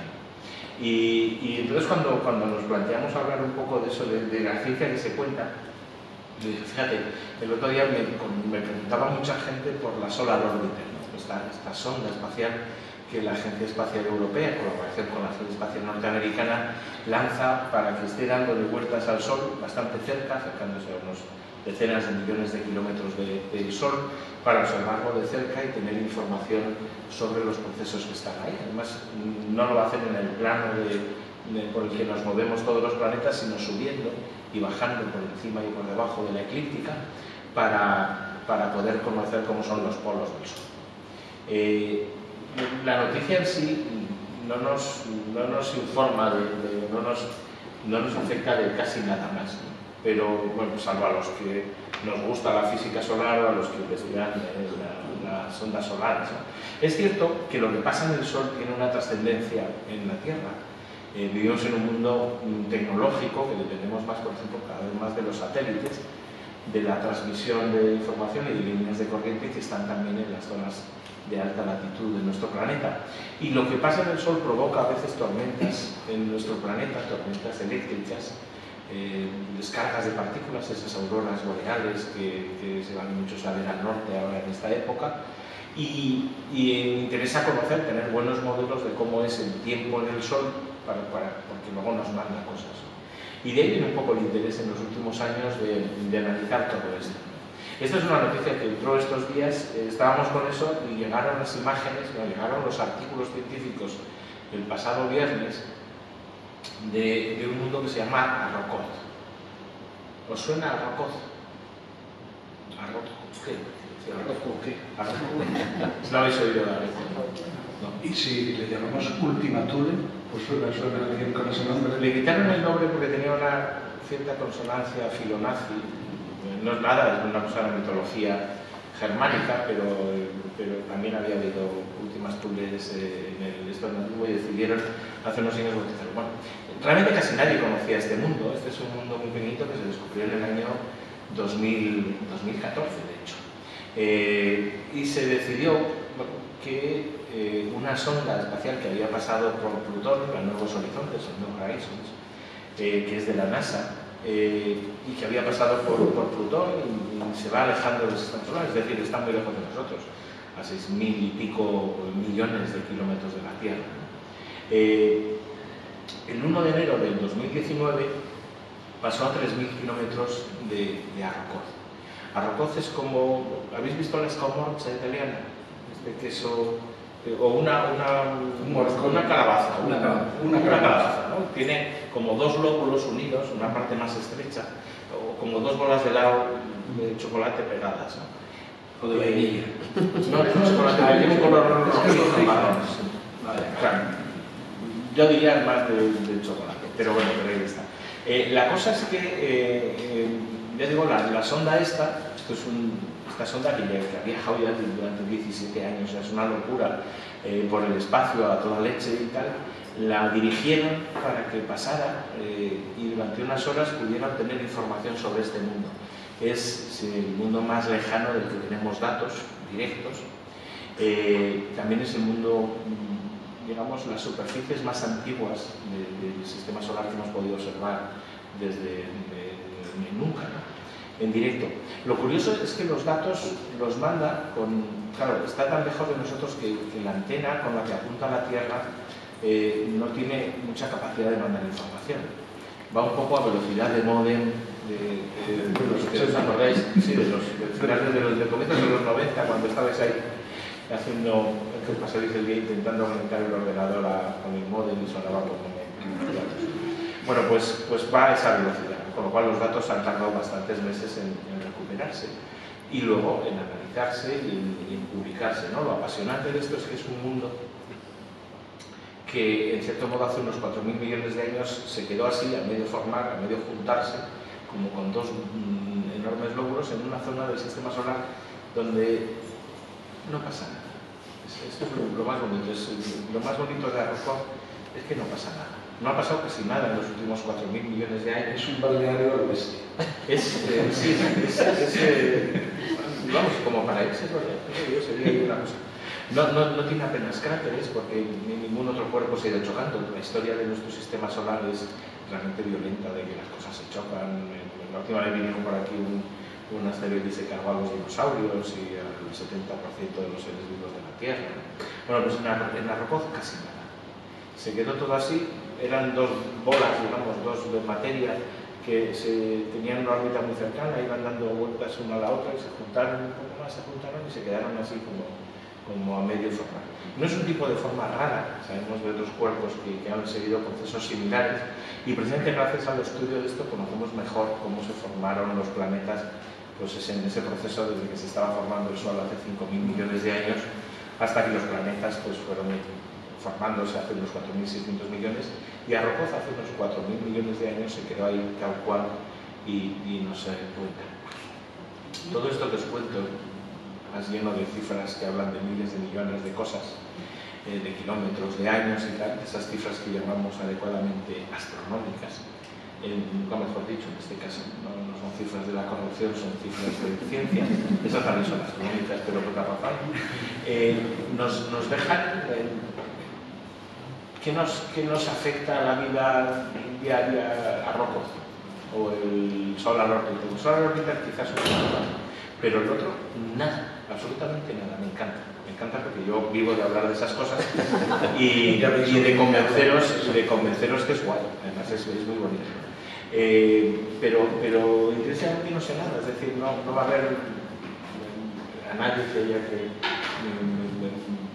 Y, y entonces cuando, cuando nos planteamos hablar un poco de eso, de, de la ciencia que se cuenta, yo dije, fíjate, el otro día me, me preguntaba mucha gente por la Solar Orbiter, ¿no? esta, esta sonda espacial que la Agencia Espacial Europea, en colaboración con la Agencia Espacial Norteamericana, lanza para que esté dándole vueltas al Sol bastante cerca, acercándose a unos decenas de millones de kilómetros del de Sol, para observarlo de cerca y tener información sobre los procesos que están ahí. Además, no lo va a hacer en el plano de, de, por el que nos movemos todos los planetas, sino subiendo y bajando por encima y por debajo de la eclíptica para, para poder conocer cómo son los polos del Sol. Eh, La noticia en sí no nos, no nos informa, de, de, no, nos, no nos afecta de casi nada más, ¿no? Pero, bueno, salvo a los que nos gusta la física solar o a los que investigan eh, la, las ondas solares, ¿no? Es cierto que lo que pasa en el Sol tiene una trascendencia en la Tierra. Eh, vivimos en un mundo tecnológico que dependemos más, por ejemplo, cada vez más de los satélites, de la transmisión de información y de líneas de corriente que están también en las zonas de alta latitud de nuestro planeta. Y lo que pasa en el Sol provoca a veces tormentas en nuestro planeta, tormentas eléctricas, eh, descargas de partículas, esas auroras boreales que, que se van muchos a ver al norte ahora en esta época. Y, y me interesa conocer, tener buenos modelos de cómo es el tiempo en el Sol, para, para, porque luego nos manda cosas. Y de ahí viene un poco el interés en los últimos años de, de analizar todo esto. Esta es una noticia que entró estos días, eh, estábamos con eso y llegaron las imágenes, no, llegaron los artículos científicos el pasado viernes de, de un mundo que se llama Arrokoth. ¿Os suena Arrokoth? ¿Arrokoth qué? ¿Arrokoth qué? ¿Arrokoth? ¿No habéis oído la vez? No. Y si le llamamos Ultima Thule, pues suena, suena bien con ese nombre. Le quitaron el nombre porque tenía una cierta consonancia filonazi. No es nada, es una cosa de la mitología germánica, pero, pero también había habido últimas Thules eh, en el esto antiguo y decidieron hace unos años bautizarlo. Bueno, realmente casi nadie conocía este mundo. Este es un mundo muy pequeñito que se descubrió en el año dos mil catorce, de hecho. Eh, y se decidió que eh, una sonda espacial que había pasado por Plutón, la Nuevos Horizontes, o New Horizons, eh, que es de la NASA, Eh, y que había pasado por, por Plutón y, y se va alejando del sistema solar, es decir, está muy lejos de nosotros, a seis mil y pico millones de kilómetros de la Tierra. Eh, el uno de enero del dos mil diecinueve pasó a tres mil kilómetros de, de Arrokoth. Arrokoth es como, ¿habéis visto la scamorza italiana? Este queso, eh, o una, una, una calabaza, una, una, una calabaza, ¿no? Tiene como dos lóbulos unidos, una parte más estrecha, o como dos bolas de helado de chocolate pegadas, ¿no? O de vainilla. No, es un chocolate, tiene un color marrón. Claro. Yo diría más de, de chocolate, pero bueno, pero ahí está. Eh, la cosa es que, eh, eh, ya digo, la, la sonda esta, esto es un, esta sonda que, ya, que ha viajado ya durante diecisiete años, o sea, es una locura, eh, por el espacio a toda leche y tal, la dirigieron para que pasara eh, y durante unas horas pudiera obtener información sobre este mundo. Es el mundo más lejano del que tenemos datos directos. Eh, también es el mundo, digamos, las superficies más antiguas de, del sistema solar que hemos podido observar desde de, de nunca, ¿no? En directo. Lo curioso es que los datos los manda con, claro, está tan lejos de nosotros que, que la antena con la que apunta a la Tierra eh, no tiene mucha capacidad de mandar información. Va un poco a velocidad de módem, de, de, de los que os acordáis, sí, de los de finales de los de comienzos de los noventa, cuando estabais ahí haciendo el pasadís el día intentando conectar el ordenador a, con el módem y sonaba como bueno, pues, pues va a esa velocidad, con lo cual los datos han tardado bastantes meses en, en recuperarse y luego en analizarse y en, y en publicarse, ¿no? Lo apasionante de esto es que es un mundo que en cierto modo hace unos cuatro mil millones de años se quedó así, a medio formar, a medio juntarse, como con dos mm, enormes lóbulos en una zona del sistema solar donde no pasa nada. Esto es lo, lo más bonito, es, lo más bonito de Arrokoth es que no pasa nada. No ha pasado casi nada en los últimos cuatro mil millones de años. Es un balneario al bestia. Es, eh, sí, es, es eh, vamos, como para irse, ¿no? Sería una cosa. No, no, no tiene apenas cráteres porque ningún otro cuerpo se ha ido chocando. La historia de nuestro sistema solar es realmente violenta, de que las cosas se chocan. La última vez vinieron por aquí un, un asteroide y se cargó a los dinosaurios y al setenta por ciento de los seres vivos de la Tierra. Bueno, pues en, en Arrokoth casi nada. Se quedó todo así, eran dos bolas, digamos, dos de materia que se tenían una órbita muy cercana, iban dando vueltas una a la otra y se juntaron un poco más, se juntaron y se quedaron así como, como a medio formar. No es un tipo de forma rara, sabemos de otros cuerpos que, que han seguido procesos similares y precisamente gracias al estudio de esto conocemos mejor cómo se formaron los planetas, pues es en ese proceso desde que se estaba formando el Sol hace cinco mil millones de años hasta que los planetas pues fueron formándose hace unos cuatro mil seiscientos millones y Arrokoth hace unos cuatro mil millones de años se quedó ahí tal cual y, y no se cuenta. Todo esto que os cuento más lleno de cifras que hablan de miles de millones de cosas, eh, de kilómetros, de años y tal, esas cifras que llamamos adecuadamente astronómicas, eh, nunca mejor dicho en este caso, no, no son cifras de la corrupción, son cifras de ciencia, esas también son astronómicas, pero por la razón, eh, nos, nos dejan eh, ¿qué nos, ¿qué nos afecta a la vida diaria a Arrokoth? O el Solar Orbiter. El Solar Orbiter quizás un poco más, pero el otro, nada, absolutamente nada, me encanta. Me encanta porque yo vivo de hablar de esas cosas y, y de, convenceros, de convenceros que es guay, además es, es muy bonito. Eh, pero, pero interesante no sé nada, es decir, no, no va a haber nadie que haya que, en,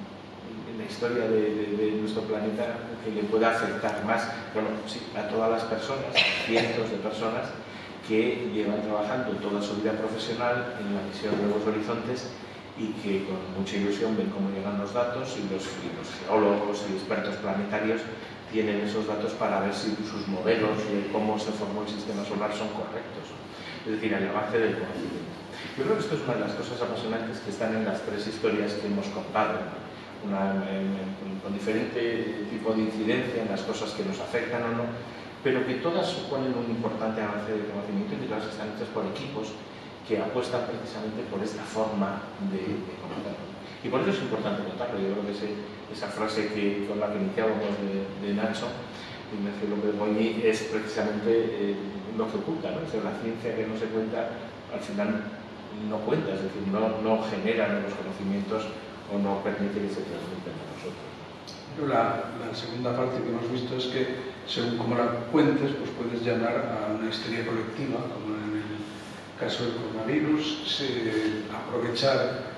en la historia de, de, de nuestro planeta, que le pueda afectar más, bueno, sí, a todas las personas, cientos de personas que llevan trabajando toda su vida profesional en la misión de Nuevos Horizontes y que con mucha ilusión ven cómo llegan los datos y los, y los geólogos y expertos planetarios tienen esos datos para ver si sus modelos de cómo se formó el sistema solar son correctos. Es decir, el avance del conocimiento. Yo creo que esto es una de las cosas apasionantes que están en las tres historias que hemos contado, una, en, en, con diferente tipo de incidencia en las cosas que nos afectan o no, pero que todas suponen un importante avance del conocimiento y que todas están hechas por equipos que apuestan precisamente por esta forma de, de contarlo. Y por eso es importante contarlo. Yo creo que ese, esa frase que, con la que iniciábamos de, de Nacho, Ignacio López Boñi, es precisamente eh, lo que oculta, ¿no? Es decir, la ciencia que no se cuenta, al final no cuenta, es decir, no, no genera nuevos conocimientos o no permite que se transmitan a nosotros. La, la segunda parte que hemos visto es que, según como la cuentes, pues puedes llamar a una histeria colectiva, como en el caso del coronavirus, se, aprovechar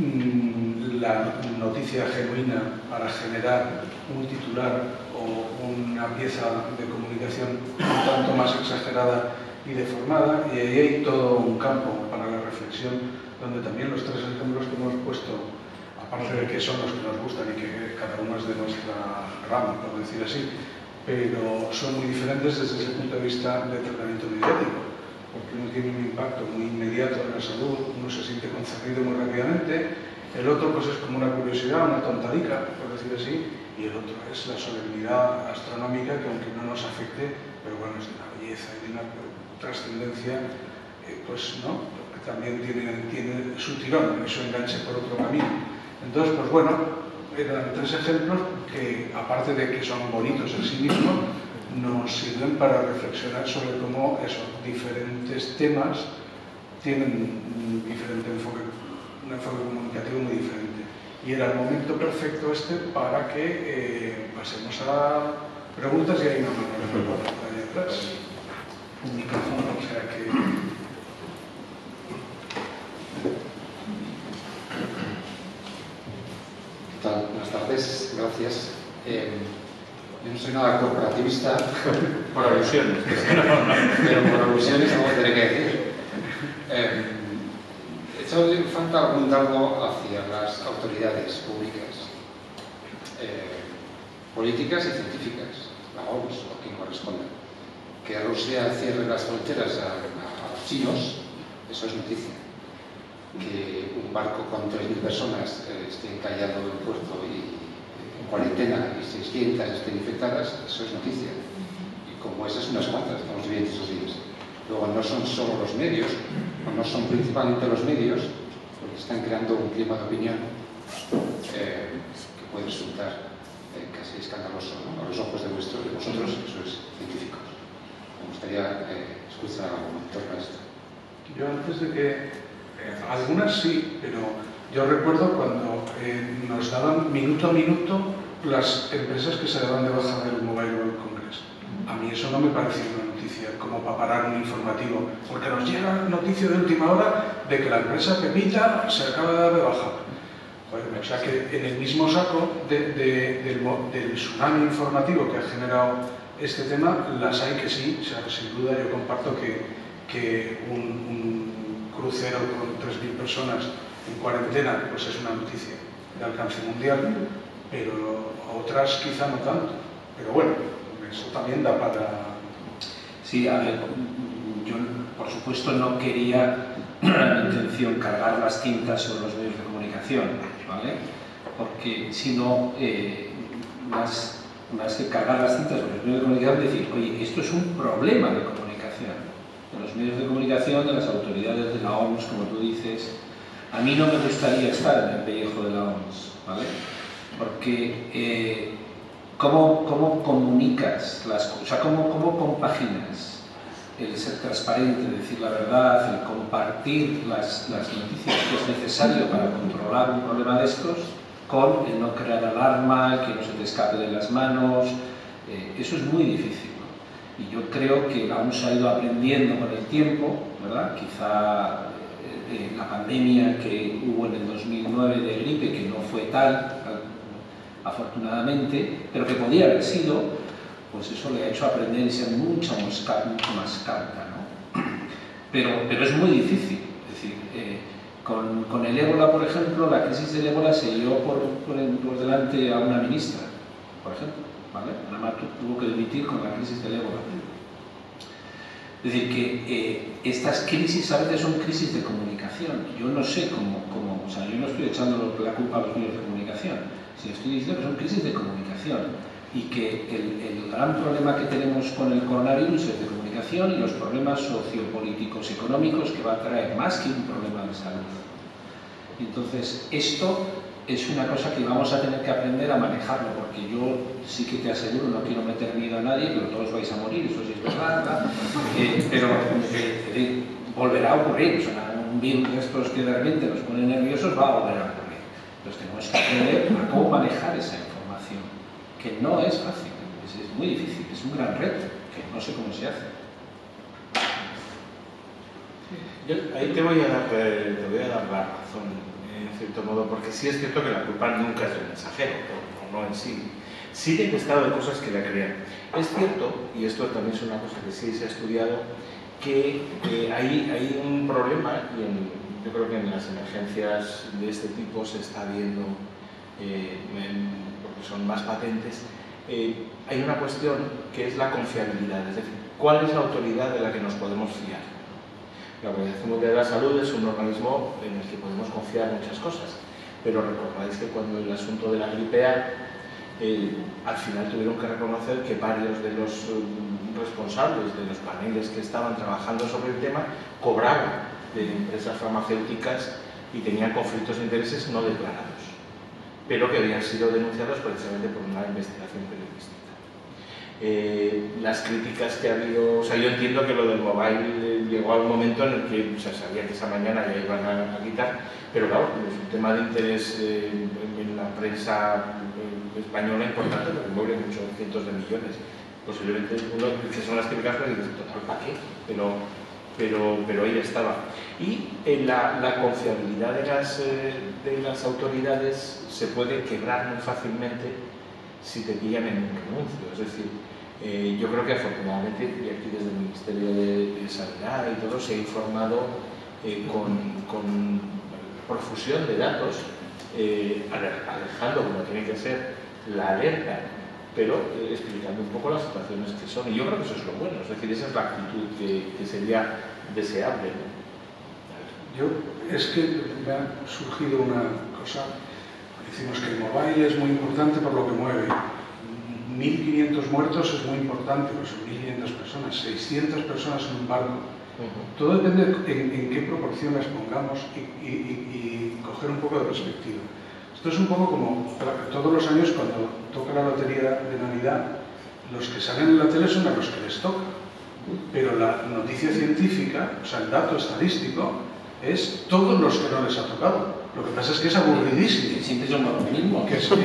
mmm, la noticia genuina para generar un titular o una pieza de comunicación un tanto más exagerada y deformada, y ahí hay todo un campo para la reflexión, donde también los tres ejemplos que hemos puesto, aparte de que son los que nos gustan y que cada uno es de nuestra rama, por decir así, pero son muy diferentes desde ese punto de vista de tratamiento mediático, porque uno tiene un impacto muy inmediato en la salud, uno se siente concernido muy rápidamente, el otro pues es como una curiosidad, una tontadica, por decir así, y el otro es la solemnidad astronómica que, aunque no nos afecte, pero bueno, es de una belleza y de una trascendencia, eh, pues no, que también tiene, tiene su tirón, eso enganche por otro camino. Entonces, pues bueno, eran tres ejemplos que, aparte de que son bonitos en sí mismos, nos sirven para reflexionar sobre cómo esos diferentes temas tienen un diferente enfoque, un enfoque comunicativo muy diferente. Y era el momento perfecto este para que eh, pasemos a preguntas, y hay una mano por ahí atrás, un micrófono, o sea que... Buenas tardes, gracias. Eh, yo no soy nada corporativista. Por alusiones. Pero por alusiones algo tendré que decir. Eh, he echado falta algún dardo hacia las autoridades públicas, eh, políticas y científicas, la O M S o quien corresponda. Que Rusia cierre las fronteras a, a los chinos, eso es noticia. Que un barco con tres mil personas eh, esté encallado en el puerto y eh, en cuarentena y seiscientas estén infectadas, eso es noticia. Y como esas unas cuantas, estamos viviendo esos días. Luego no son solo los medios, o no son principalmente los medios, porque están creando un clima de opinión eh, que puede resultar eh, casi escandaloso, ¿no? A los ojos de, vuestros, de vosotros, que sois científicos. Me gustaría eh, escuchar algo en torno a esto. Yo antes de que... Eh, algunas sí, pero yo recuerdo cuando eh, nos daban minuto a minuto las empresas que se daban de baja del Mobile World Congress. A mí eso no me parecía una noticia como para parar un informativo, porque nos llega noticia de última hora de que la empresa Pepita se acaba de dar de baja. Bueno, o sea que en el mismo saco de, de, del, del tsunami informativo que ha generado este tema, las hay que sí, o sea, sin duda yo comparto que, que un, un crucero con tres mil personas en cuarentena, pues es una noticia de alcance mundial, pero a otras quizá no tanto. Pero bueno, eso también da para... Sí, a ver, yo por supuesto no quería la intención cargar las tintas sobre los medios de comunicación, ¿vale? Porque si no, eh, más, más que cargar las tintas sobre los medios de comunicación, decir, oye, esto es un problema de comunicación. De los medios de comunicación, de las autoridades de la O M S, como tú dices. A mí no me gustaría estar en el pellejo de la O M S, ¿vale? Porque eh, ¿cómo, cómo comunicas las cosas? O sea, ¿cómo, cómo compaginas el ser transparente, decir la verdad, el compartir las, las noticias que es necesario para controlar un problema de estos, con el no crear alarma, que no se te escape de las manos? Eh, eso es muy difícil. Y yo creo que aún se ha ido aprendiendo con el tiempo, ¿verdad? Quizá eh, eh, la pandemia que hubo en el dos mil nueve de gripe, que no fue tal, afortunadamente, pero que podía haber sido, pues eso le ha hecho aprender y ser mucho más, mucho más cauta, ¿no? Pero, pero es muy difícil. Es decir, eh, con, con el ébola, por ejemplo, la crisis del ébola se llevó por, por, el, por delante a una ministra, por ejemplo, ¿vale? Nada más tuvo que dimitir con la crisis del ébola. Es decir, que eh, estas crisis a veces son crisis de comunicación. Yo no sé cómo, cómo, o sea, yo no estoy echando la culpa a los medios de comunicación, sino estoy diciendo que son crisis de comunicación y que el, el gran problema que tenemos con el coronavirus es de comunicación y los problemas sociopolíticos económicos que va a traer más que un problema de salud. Entonces, esto es una cosa que vamos a tener que aprender a manejarlo, porque yo sí que te aseguro, no quiero meter miedo a nadie, pero todos vais a morir, eso sí es verdad, ¿verdad? Eh, pero eh, eh, volverá a ocurrir, o sea, un virus de estos que de repente nos pone nerviosos va a volver a ocurrir. Entonces tenemos que aprender a cómo manejar esa información, que no es fácil, es, es muy difícil, es un gran reto, que no sé cómo se hace. Yo ahí te voy a dar, te voy a dar la razón, en cierto modo, porque sí es cierto que la culpa nunca es del mensajero, o no en sí. Sí del estado de cosas que la crean. Es cierto, y esto también es una cosa que sí se ha estudiado, que eh, hay, hay un problema, y en, yo creo que en las emergencias de este tipo se está viendo, eh, en, porque son más patentes, eh, hay una cuestión que es la confiabilidad, es decir, ¿cuál es la autoridad de la que nos podemos fiar? La Organización Mundial de la Salud es un organismo en el que podemos confiar muchas cosas, pero recordáis que cuando el asunto de la gripe A, eh, al final tuvieron que reconocer que varios de los um, responsables de los paneles que estaban trabajando sobre el tema cobraban de empresas farmacéuticas y tenían conflictos de intereses no declarados, pero que habían sido denunciados precisamente por una investigación periodística. Eh, las críticas que ha habido, o sea, yo entiendo que lo del mobile eh, llegó a un momento en el que o sea, sabía que esa mañana ya iban a, a quitar, pero claro, es un tema de interés eh, en, en la prensa eh, española importante porque mueve muchos cientos de millones. Posiblemente uno que son las críticas, pero dice, total, ¿para qué? Pero, pero, pero ahí estaba. Y en la, la confiabilidad de las, eh, de las autoridades se puede quebrar muy fácilmente si te pillan en un renuncio. Es decir, eh, yo creo que afortunadamente, y aquí desde el Ministerio de, de Sanidad y todo, se ha informado eh, con, con profusión de datos, eh, alejando, como tiene que ser, la alerta, pero eh, explicando un poco las situaciones que son. Y yo creo que eso es lo bueno, es decir, esa es la actitud que, que sería deseable, ¿no? Yo, es que me ha surgido una cosa. Decimos que el mobile es muy importante por lo que mueve. mil quinientos muertos es muy importante, pues son mil quinientas personas, seiscientas personas en un barco. Uh-huh. Todo depende en, en qué proporción las pongamos y, y, y, y coger un poco de perspectiva. Esto es un poco como todos los años cuando toca la lotería de Navidad, los que salen en la tele son a los que les toca. Pero la noticia científica, o sea, el dato estadístico, es todos los que no les ha tocado. Lo que pasa es que es aburridísimo. Siempre somos los mismos. Que es,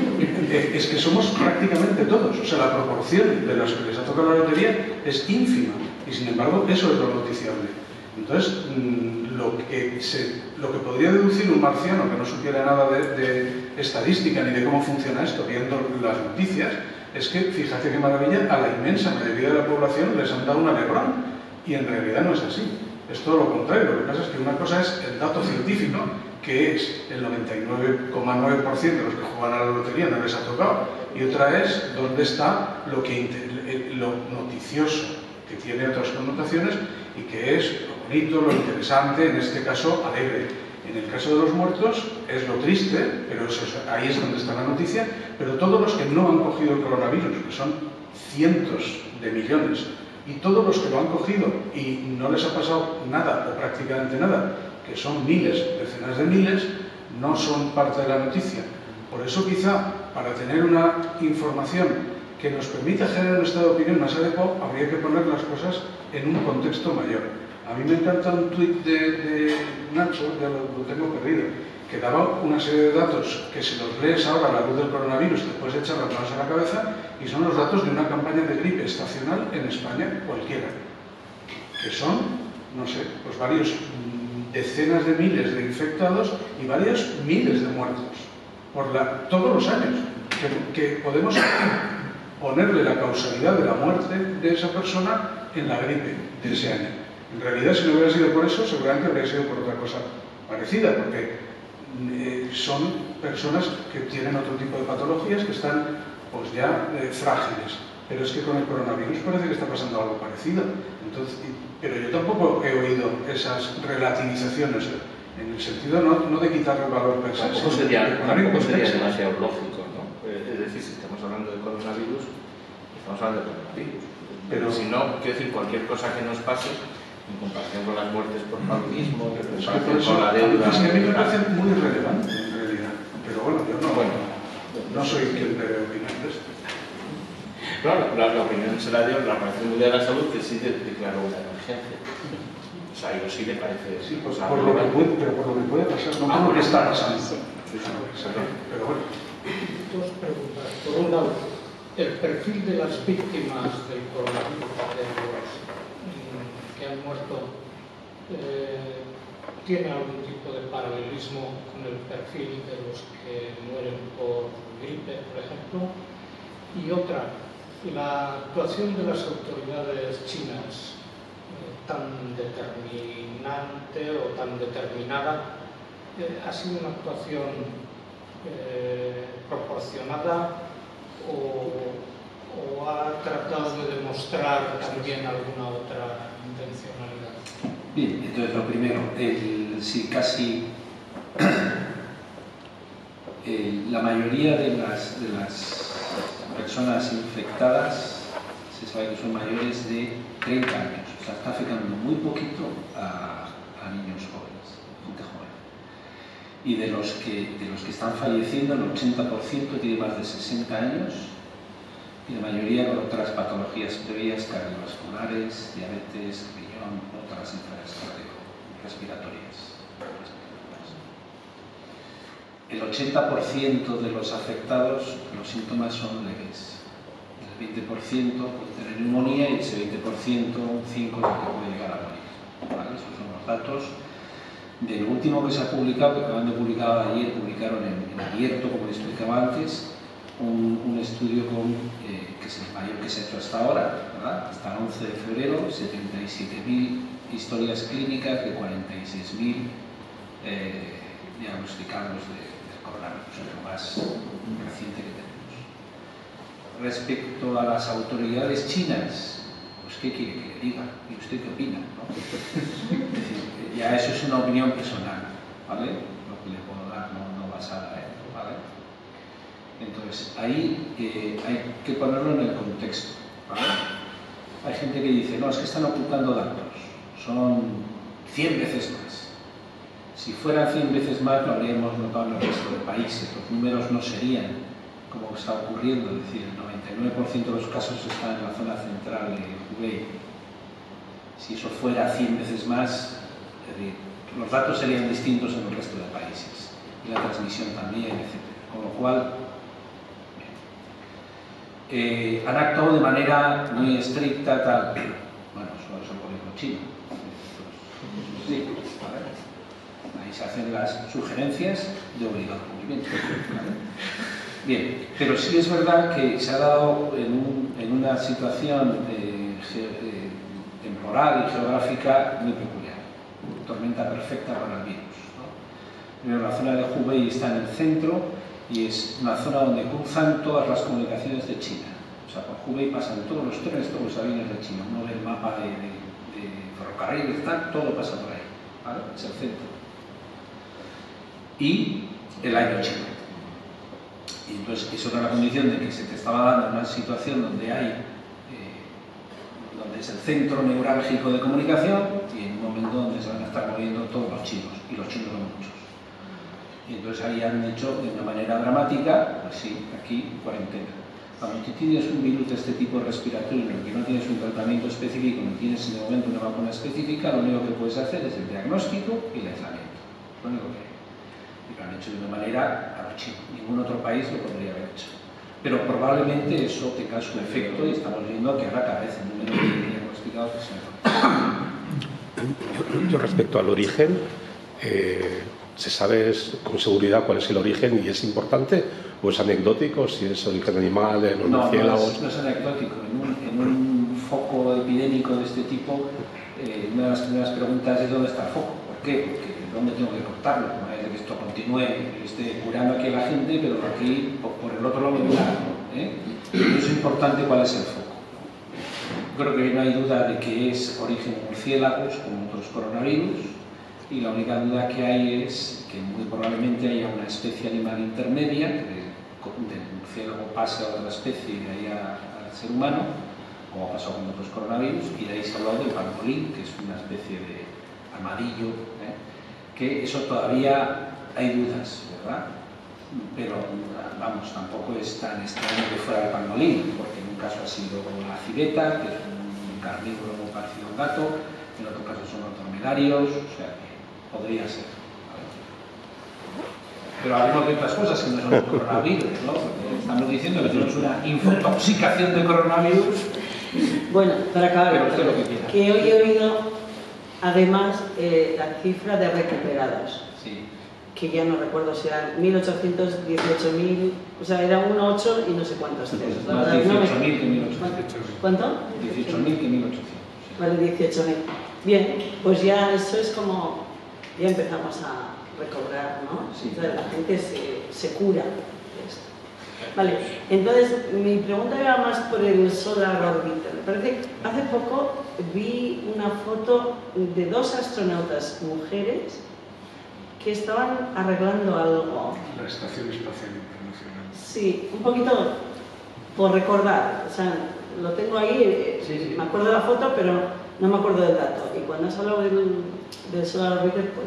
y, es que somos prácticamente todos. O sea, la proporción de los que les ha tocado la lotería es ínfima. Y sin embargo, eso es lo noticiable. Entonces, lo que, se, lo que podría deducir un marciano que no supiera nada de, de estadística ni de cómo funciona esto, viendo las noticias, es que, fíjate qué maravilla, a la inmensa mayoría de la población les han dado un alegrón. Y en realidad no es así. Es todo lo contrario. Lo que pasa es que una cosa es el dato científico, que es el noventa y nueve coma nueve por ciento de los que juegan a la lotería no les ha tocado, y otra es dónde está lo, que, lo noticioso, que tiene otras connotaciones y que es lo bonito, lo interesante, en este caso alegre. En el caso de los muertos es lo triste, pero eso es, ahí es donde está la noticia, pero todos los que no han cogido el coronavirus, que son cientos de millones, y todos los que lo han cogido y no les ha pasado nada o prácticamente nada, que son miles, decenas de miles, no son parte de la noticia. Por eso quizá, para tener una información que nos permita generar un estado de opinión más adecuado, habría que poner las cosas en un contexto mayor. A mí me encanta un tuit de, de Nacho, ya lo, lo tengo perdido, que daba una serie de datos que si los lees ahora a la luz del coronavirus te puedes echar las manos a la cabeza, y son los datos de una campaña de gripe estacional en España cualquiera, que son, no sé, pues varios decenas de miles de infectados y varios miles de muertos por la, todos los años, que, que podemos ponerle la causalidad de la muerte de esa persona en la gripe de ese año. En realidad, si no hubiera sido por eso, seguramente habría sido por otra cosa parecida, porque eh, son personas que tienen otro tipo de patologías que están pues ya eh, frágiles. Pero es que con el coronavirus parece que está pasando algo parecido. Entonces, pero yo tampoco he oído esas relativizaciones, en el sentido no, no de quitarle el valor personal. Tampoco sería, tampoco sería demasiado lógico, ¿no? Es decir, si estamos hablando de coronavirus, estamos hablando de coronavirus. Pero si no, quiero decir, cualquier cosa que nos pase, en comparación con las muertes por paludismo, en comparación con la deuda... Es que a mí me parece muy relevante, en realidad. Pero bueno, yo no, bueno, no soy quien debe opinar de esto. Claro, la, la opinión se la dio la Organización Mundial de la Salud, que sí declaró una emergencia. O sea, a ellos sí le parece... Sí, pues, por lo que puede, pero por lo que puede pasar, no por lo que está pasando. Sí, sí, sí. Pero bueno. Dos preguntas. Por un lado, el perfil de las víctimas del coronavirus, de los que han muerto, eh, ¿tiene algún tipo de paralelismo con el perfil de los que mueren por gripe, por ejemplo? Y otra, la actuación de las autoridades chinas, eh, tan determinante o tan determinada, eh, ¿ha sido una actuación eh, proporcionada o, o ha tratado de demostrar también alguna otra intencionalidad? Bien, entonces lo primero, el, si casi el, la mayoría de las, de las personas infectadas se sabe que son mayores de treinta años, o sea, está afectando muy poquito a, a niños jóvenes, gente joven. Y de los, que, de los que están falleciendo, el ochenta por ciento tiene más de sesenta años y la mayoría con otras patologías previas cardiovasculares, diabetes, riñón, otras enfermedades cardiorrespiratorias. El ochenta por ciento de los afectados, los síntomas son leves. El veinte por ciento puede tener neumonía y ese veinte por ciento, un cinco por ciento, es lo que puede llegar a morir. ¿Vale? Esos son los datos del último que se ha publicado, que acaban de publicar ayer, publicaron en, en abierto, como les explicaba antes, un, un estudio con, eh, que es el mayor que se ha hecho hasta ahora, ¿verdad? Hasta el once de febrero, setenta y siete mil historias clínicas de cuarenta y seis mil eh, diagnosticados de coronavirus, lo más reciente que tenemos. Respecto a las autoridades chinas, pues ¿qué quiere que le diga? ¿Y usted qué opina? ¿No? Es decir, ya eso es una opinión personal, ¿vale? Lo que le puedo dar no, no basada en esto, ¿vale? Entonces, ahí eh, hay que ponerlo en el contexto, ¿vale? Hay gente que dice, no, es que están ocultando datos, son cien veces más. Si fueran cien veces más, lo habríamos notado en el resto de países. Los números no serían como está ocurriendo, es decir, el noventa y nueve por ciento de los casos están en la zona central de Hubei. Si eso fuera cien veces más, es decir, los datos serían distintos en el resto de países. Y la transmisión también, etcétera. Con lo cual, eh, han actuado de manera muy estricta, tal. Bueno, eso es el gobierno chino. Sí, ¿vale? Ahí se hacen las sugerencias de obligado cumplimiento. ¿Vale? Bien, pero sí es verdad que se ha dado en, un, en una situación eh, eh, temporal y geográfica muy peculiar. Tormenta perfecta para el virus, ¿no? Primero, la zona de Hubei está en el centro y es una zona donde cruzan todas las comunicaciones de China. O sea, por Hubei pasan todos los trenes, todos los aviones de China. Uno ve el mapa de, de, de ferrocarril, está, todo pasa por ahí, ¿vale? Es el centro. Y el año chino. Y entonces eso era la condición de que se te estaba dando una situación donde hay, eh, donde es el centro neurálgico de comunicación y en un momento donde se van a estar moviendo todos los chinos, y los chinos son muchos. Y entonces ahí han hecho de una manera dramática, pues sí, aquí cuarentena. Cuando tú tienes un virus de este tipo respiratorio en el que no tienes un tratamiento específico, no tienes en el momento una vacuna específica, lo único que puedes hacer es el diagnóstico y el aislamiento. Lo único que hay. Y lo han hecho de una manera a los chinos. Ningún otro país lo podría haber hecho. Pero probablemente eso tenga su efecto y estamos viendo que ahora cada vez el número de diagnosticados es menor. yo, yo respecto al origen, eh, ¿se sabe con seguridad cuál es el origen y es importante? ¿O es anecdótico? Si es origen animal, de los no, murciélagos. No, es, no es anecdótico. En un, en un foco epidémico de este tipo, eh, una de las primeras preguntas es ¿dónde está el foco? ¿Por qué? Porque ¿dónde tengo que cortarlo? No es de que esto continúe, esté curando aquí a la gente, pero aquí, por, por el otro lado, me ¿eh? Es importante cuál es el foco. Creo que no hay duda de que es origen murciélagos, como otros coronavirus, y la única duda que hay es que muy probablemente haya una especie animal intermedia, que del murciélago pase a otra especie y de ahí a, al ser humano, como ha pasado con otros coronavirus, y de ahí se ha hablado del pangolín, que es una especie de armadillo, ¿eh? Que eso todavía hay dudas, ¿verdad? Pero, vamos, tampoco es tan extraño que fuera el pangolín, porque en un caso ha sido la civeta, que es un carnívoro muy parecido a un gato, en otro caso son los dromedarios, o sea que podría ser. Pero hablemos de otras cosas que no son coronavirus, ¿no? Porque estamos diciendo que tenemos una infotoxicación de coronavirus. Bueno, para acabar, pero usted lo que quiera. Que hoy he oído, además, eh, la cifra de recuperados. Sí. Que ya no recuerdo si eran mil ochocientos, dieciocho mil, o sea, era uno ocho y no sé cuántos ceros. Más dieciocho mil que mil ochocientos. ¿Cuánto? dieciocho mil que mil ochocientos. Vale, dieciocho mil. Bien, pues ya eso es como, ya empezamos a recobrar, ¿no? Sí. Entonces la gente se, se cura de esto. Vale, entonces mi pregunta era más por el Solar Orbiter. Me parece que hace poco vi una foto de dos astronautas mujeres que estaban arreglando algo. La Estación Espacial Internacional. Sí, un poquito por recordar, o sea, lo tengo ahí, sí, sí. Me acuerdo de la foto, pero no me acuerdo del dato. Y cuando has hablado del, del Solar Orbiter, pues...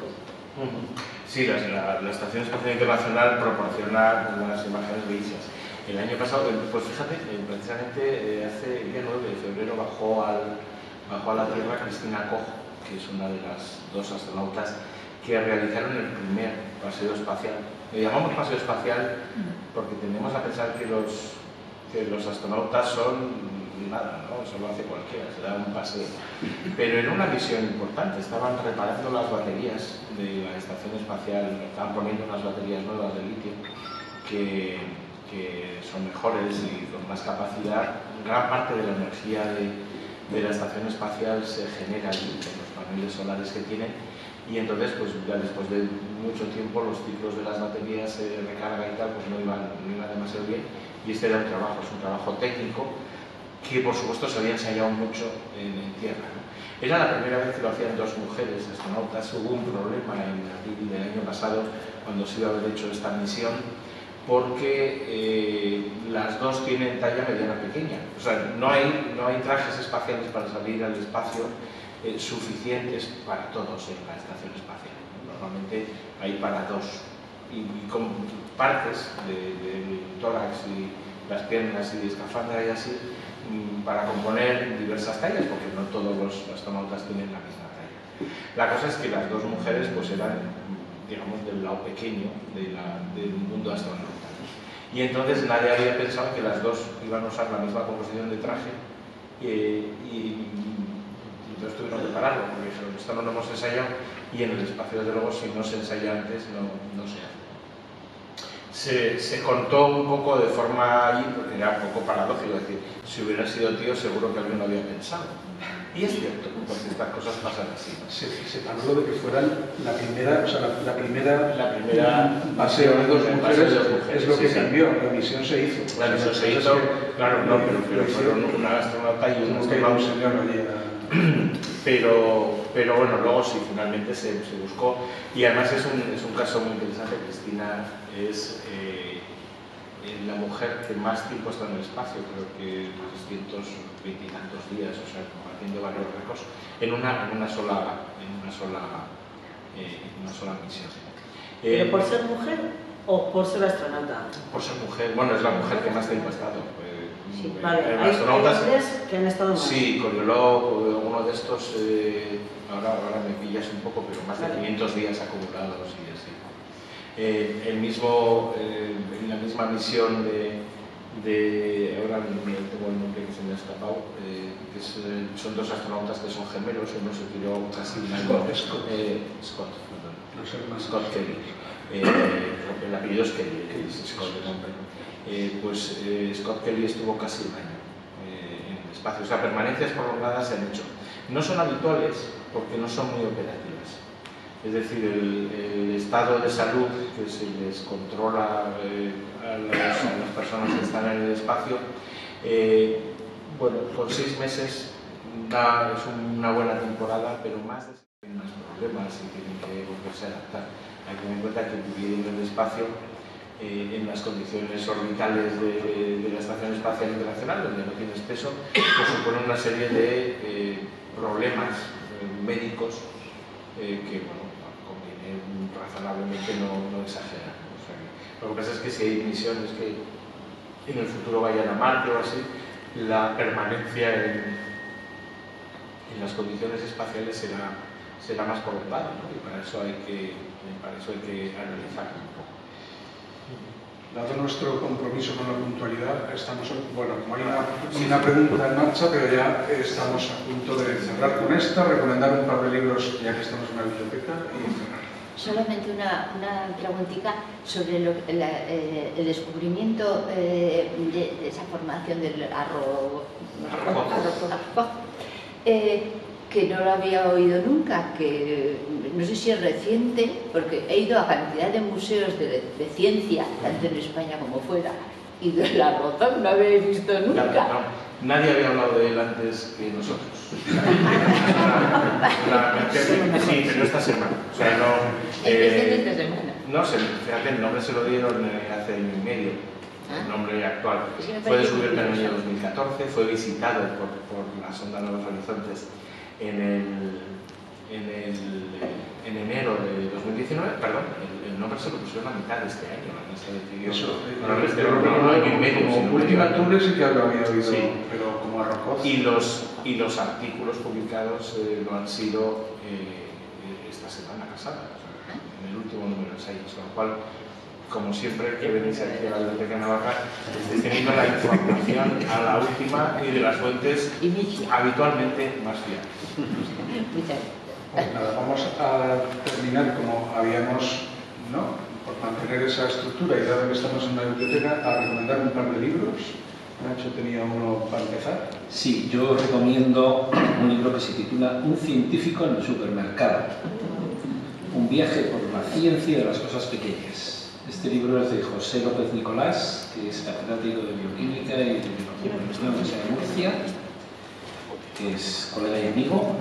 Sí, la, la, la Estación Espacial Internacional proporciona unas imágenes bellísimas. El año pasado, pues fíjate, precisamente hace el día nueve de febrero bajó, al, bajó a la Tierra Cristina Koch, que es una de las dos astronautas que realizaron el primer paseo espacial. Le llamamos paseo espacial porque tendemos a pensar que los, que los astronautas son nada, ¿no? Eso lo hace cualquiera, se da un paseo. Pero era una misión importante, estaban reparando las baterías de la estación espacial, estaban poniendo unas baterías nuevas de litio que, que son mejores y con más capacidad. Gran parte de la energía de, de la estación espacial se genera allí, con los paneles solares que tienen. Y entonces, pues ya después de mucho tiempo, los ciclos de las baterías de recarga y tal, pues no iban, no iban demasiado bien. Y este era un trabajo, es un trabajo técnico que, por supuesto, se había ensayado mucho en, en tierra, ¿no? Era la primera vez que lo hacían dos mujeres astronautas. Hubo un problema en abril del año pasado, cuando se iba a haber hecho esta misión, porque eh, las dos tienen talla mediana pequeña. O sea, no hay, no hay trajes espaciales para salir al espacio Eh, suficientes para todos en la estación espacial. Normalmente hay para dos y, y con partes del de tórax y las piernas y escafandra y así mm, para componer diversas tallas, porque no todos los astronautas tienen la misma talla. La cosa es que las dos mujeres pues eran, digamos, del lado pequeño de la, del mundo astronauta, y entonces nadie había pensado que las dos iban a usar la misma composición de traje eh, y entonces tuvieron que pararlo, porque dijeron, esto no lo hemos ensayado, y en el espacio, desde luego, si no se ensaya antes, no, no se hace. Se, se contó un poco de forma allí, porque era un poco paradójico, es decir, si hubiera sido tío, seguro que alguien lo había pensado. Y es cierto, porque estas cosas pasan así. Se, se habló de que fueran la primera, o sea, la, la primera, la primera paseo de dos mujeres, de dos mujeres es lo que sí, cambió, sí. La misión se hizo. La misión se hizo, claro, no, pero, pero fueron una astronauta y un astronauta. Pero, pero bueno, luego sí, finalmente se, se buscó, y además es un, es un caso muy interesante. Cristina es eh, la mujer que más tiempo está en el espacio, creo que trescientos veinte y tantos días, o sea, haciendo varios récords en una, en una sola, en una sola, eh, en una sola misión. ¿Pero eh, por ser mujer o por ser astronauta? Por ser mujer, bueno, es la mujer que más tiempo ha estado. Sí, vale. Eh, ¿Hay astronautas que han estado más? Sí, Koliolov, uno de estos, eh, ahora, ahora me pillas un poco, pero más de vale. quinientos días acumulados y así. Eh, el mismo, eh, en la misma misión de, de, ahora mismo tengo el nombre que se me ha escapado, eh, que es, eh, son dos astronautas que son gemelos, uno se tiró casi un año, Scott, eh, Scott, perdón, los hermanos. Scott Kelly, eh, el apellido es Kelly, Kelly es Scott de nombre, eh, pues eh, Scott Kelly estuvo casi un año eh, en el espacio, o sea, permanencias prolongadas se han hecho. No son habituales porque no son muy operativas. Es decir, el, el estado de salud que se les controla eh, a, los, a las personas que están en el espacio, eh, bueno, por seis meses da, es una buena temporada, pero más de tienen más problemas y tienen que volverse a adaptar. Hay que tener en cuenta que vivir en el espacio, eh, en las condiciones orbitales de, de la Estación Espacial Internacional, donde no tienes peso, pues supone una serie de eh, problemas eh, médicos eh, que, bueno, conviene razonablemente no, no exagerar. O sea, lo que pasa es que si hay misiones que en el futuro vayan a Marte o así, la permanencia en, en las condiciones espaciales será, será más prolongada, ¿no? Y para eso hay que, para eso hay que analizarlo. Dado nuestro compromiso con la puntualidad, estamos, bueno, como hay una, una pregunta en marcha, pero ya estamos a punto de cerrar con esta, recomendar un par de libros, ya que estamos en la biblioteca, y cerrar. Solamente una, una preguntita sobre lo, la, eh, el descubrimiento eh, de, de esa formación del arro... arro eh, que no lo había oído nunca, que no sé si es reciente, porque he ido a cantidad de museos de, de ciencia, tanto en España como fuera, y de la Rozón no había visto nunca. Claro, no. Nadie había hablado de él antes que nosotros. la, la, sí, pero esta semana. O sea, no, eh, esta semana. No sé, fíjate, el nombre se lo dieron hace año y medio, el nombre actual. Sí, fue descubierto en el año dos mil catorce, fue visitado por, por la sonda Nuevos Horizontes en, el, en, el, en enero de dos mil diecinueve, perdón, el, el nombre se lo pusieron a mitad de este año. Se decidió, Eso, no, este, no, no, no, año y medio, como última altura sí que lo había oído, sí. Pero como arrocoz. Y los, y los artículos publicados eh, lo han sido eh, esta semana pasada, o sea, en el último número de ensayos, con lo cual, como siempre que venís aquí a la Biblioteca Navarra, estáis teniendo la información a la última y de las fuentes habitualmente más fiables. Pues nada, vamos a terminar como habíamos, ¿no? Por mantener esa estructura y dado que estamos en la biblioteca, a recomendar un par de libros. Nacho tenía uno para empezar. Sí, yo recomiendo un libro que se titula Un científico en el supermercado. Un viaje por la ciencia de las cosas pequeñas. Este libro es de José López Nicolás, que es catedrático de Bioquímica y de Biología de la Universidad de Murcia, que es colega y amigo,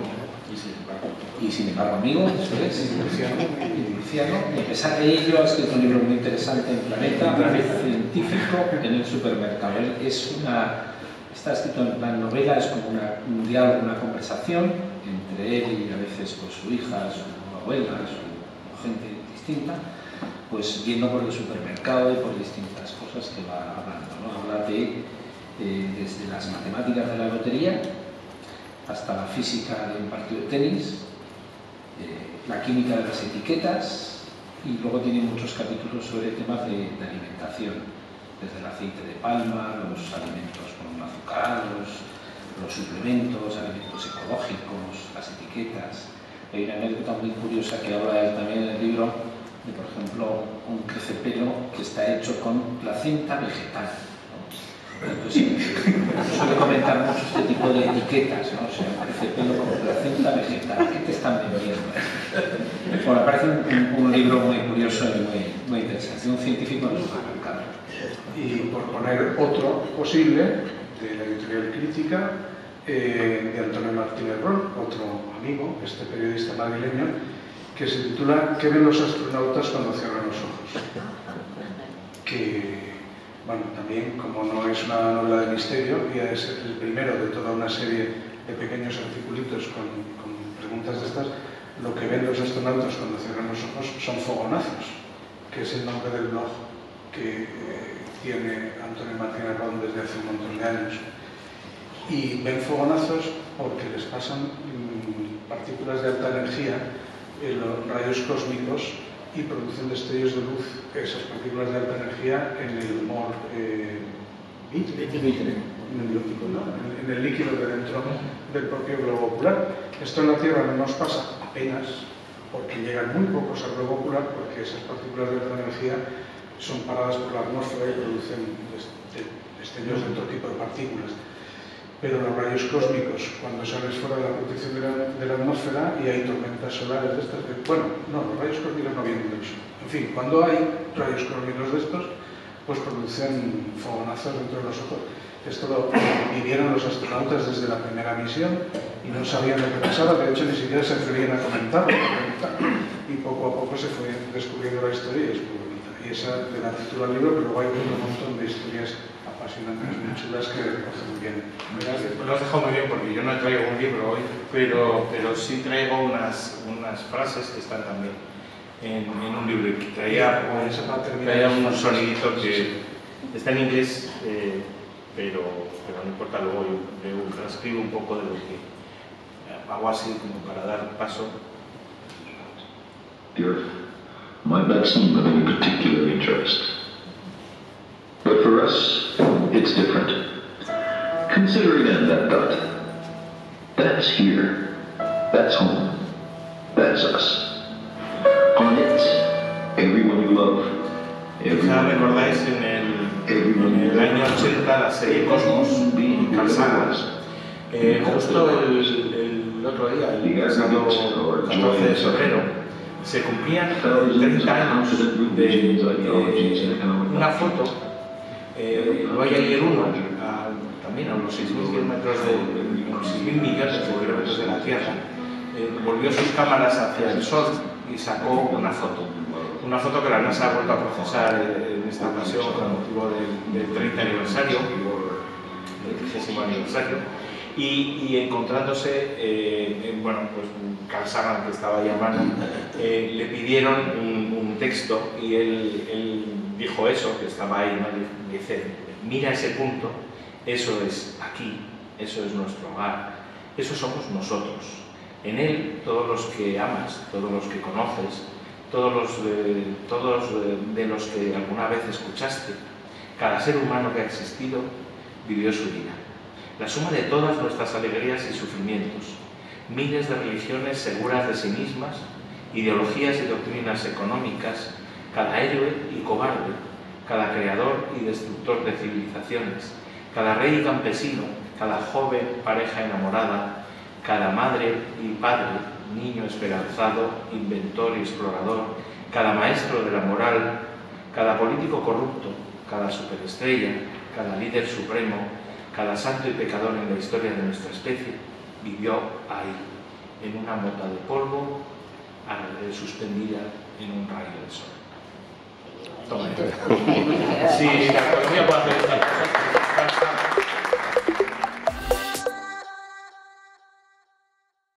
y sin embargo amigo, eso es, y murciano. Y a pesar de ello, ha escrito un libro muy interesante en Planeta, Un científico en el supermercado. Es una, está escrito en plan novela, es como una, un diálogo, una conversación entre él y a veces pues, su hija, su abuela, su gente distinta, pues yendo por el supermercado y por distintas cosas que va hablando, ¿no? Habla de, eh, desde las matemáticas de la lotería hasta la física de un partido de tenis, eh, la química de las etiquetas, y luego tiene muchos capítulos sobre temas de, de alimentación, desde el aceite de palma, los alimentos monoazucarados, los suplementos, alimentos ecológicos, las etiquetas. Hay una anécdota muy curiosa que habla él también en el libro de, por ejemplo, un crecepelo que está hecho con placenta vegetal, ¿no? Entonces, suele comentar mucho este tipo de etiquetas, ¿no? O sea, un crecepelo con placenta vegetal. ¿Qué te están vendiendo? Bueno, me parece un, un libro muy curioso y muy, muy interesante. Un científico en el supermercado. Y por poner otro posible, de la editorial Crítica, eh, de Antonio Martínez Roll, otro amigo, este periodista madrileño, que se titula ¿Qué ven los astronautas cuando cierran los ojos? Que, bueno, también, como no es una novela de misterio, y es el primero de toda una serie de pequeños articulitos con, con preguntas de estas, lo que ven los astronautas cuando cierran los ojos son fogonazos, que es el nombre del blog que eh, tiene Antonio Martínez Roll desde hace un montón de años. Y ven fogonazos porque les pasan mmm, partículas de alta energía en los rayos cósmicos y producen destellos de luz, esas partículas de alta energía, en el humor eh, líquido, en el líquido, ¿no? en el líquido de dentro del propio globo ocular. Esto en la Tierra no nos pasa apenas, porque llegan muy pocos al globo ocular, porque esas partículas de alta energía son paradas por la atmósfera y producen destellos de otro tipo de partículas. Pero los rayos cósmicos, cuando sales fuera de la protección de la, de la atmósfera y hay tormentas solares de estas, que, bueno, no, los rayos cósmicos no vienen de eso. En fin, cuando hay rayos cósmicos de estos, pues producen fogonazos dentro de los ojos. Esto lo vivieron los astronautas desde la primera misión y no sabían lo que pasaba, de hecho ni siquiera se atrevían a comentarlo. Y poco a poco se fue descubriendo la historia y es muy bonita. Y esa le da título al libro, pero luego hay un montón de historias apasionantes, muy chulas que recogen muy bien. Lo has dejado muy bien porque yo no traigo un libro hoy, pero, pero sí traigo unas, unas frases que están también en, en un libro y que traía, traía un sonidito que está en inglés, eh, pero, pero no importa, luego yo, yo transcribo un poco de lo que hago así como para dar paso. The Earth might not seem of any particular interest. But for us, it's different. Consider again that dot. That's here. That's home. That's us. On it, everyone you love. Ya recordáis en el, en el año ochenta la serie Cosmos y Carl Sagan. Eh, justo el, el otro día, el pasado catorce de febrero, se cumplían treinta años de, de una foto. Eh, lo hay ayer uno, a, también a unos seis mil kilómetros de, unos seis mil millones de kilómetros de la Tierra, eh, volvió sus cámaras hacia el Sol y sacó una foto. Una foto que la NASA ha vuelto a procesar eh, en esta ocasión con motivo del, del treinta aniversario, del trigésimo aniversario, y, y encontrándose, eh, bueno, pues Carl Sagan, que estaba ahí a mano, eh, le pidieron un, un texto y él, él dijo eso, que estaba ahí, ¿no? Dice, mira ese punto, eso es aquí, eso es nuestro hogar, eso somos nosotros. En él, todos los que amas, todos los que conoces, todos los, eh, todos eh, de los que alguna vez escuchaste, cada ser humano que ha existido, vivió su vida. La suma de todas nuestras alegrías y sufrimientos, miles de religiones seguras de sí mismas, ideologías y doctrinas económicas, cada héroe y cobarde, cada creador y destructor de civilizaciones, cada rey y campesino, cada joven pareja enamorada, cada madre y padre, niño esperanzado, inventor y explorador, cada maestro de la moral, cada político corrupto, cada superestrella, cada líder supremo, cada santo y pecador en la historia de nuestra especie, vivió ahí, en una mota de polvo, suspendida en un rayo del sol. Toma. Sí, la economía puede hacer esta cosa.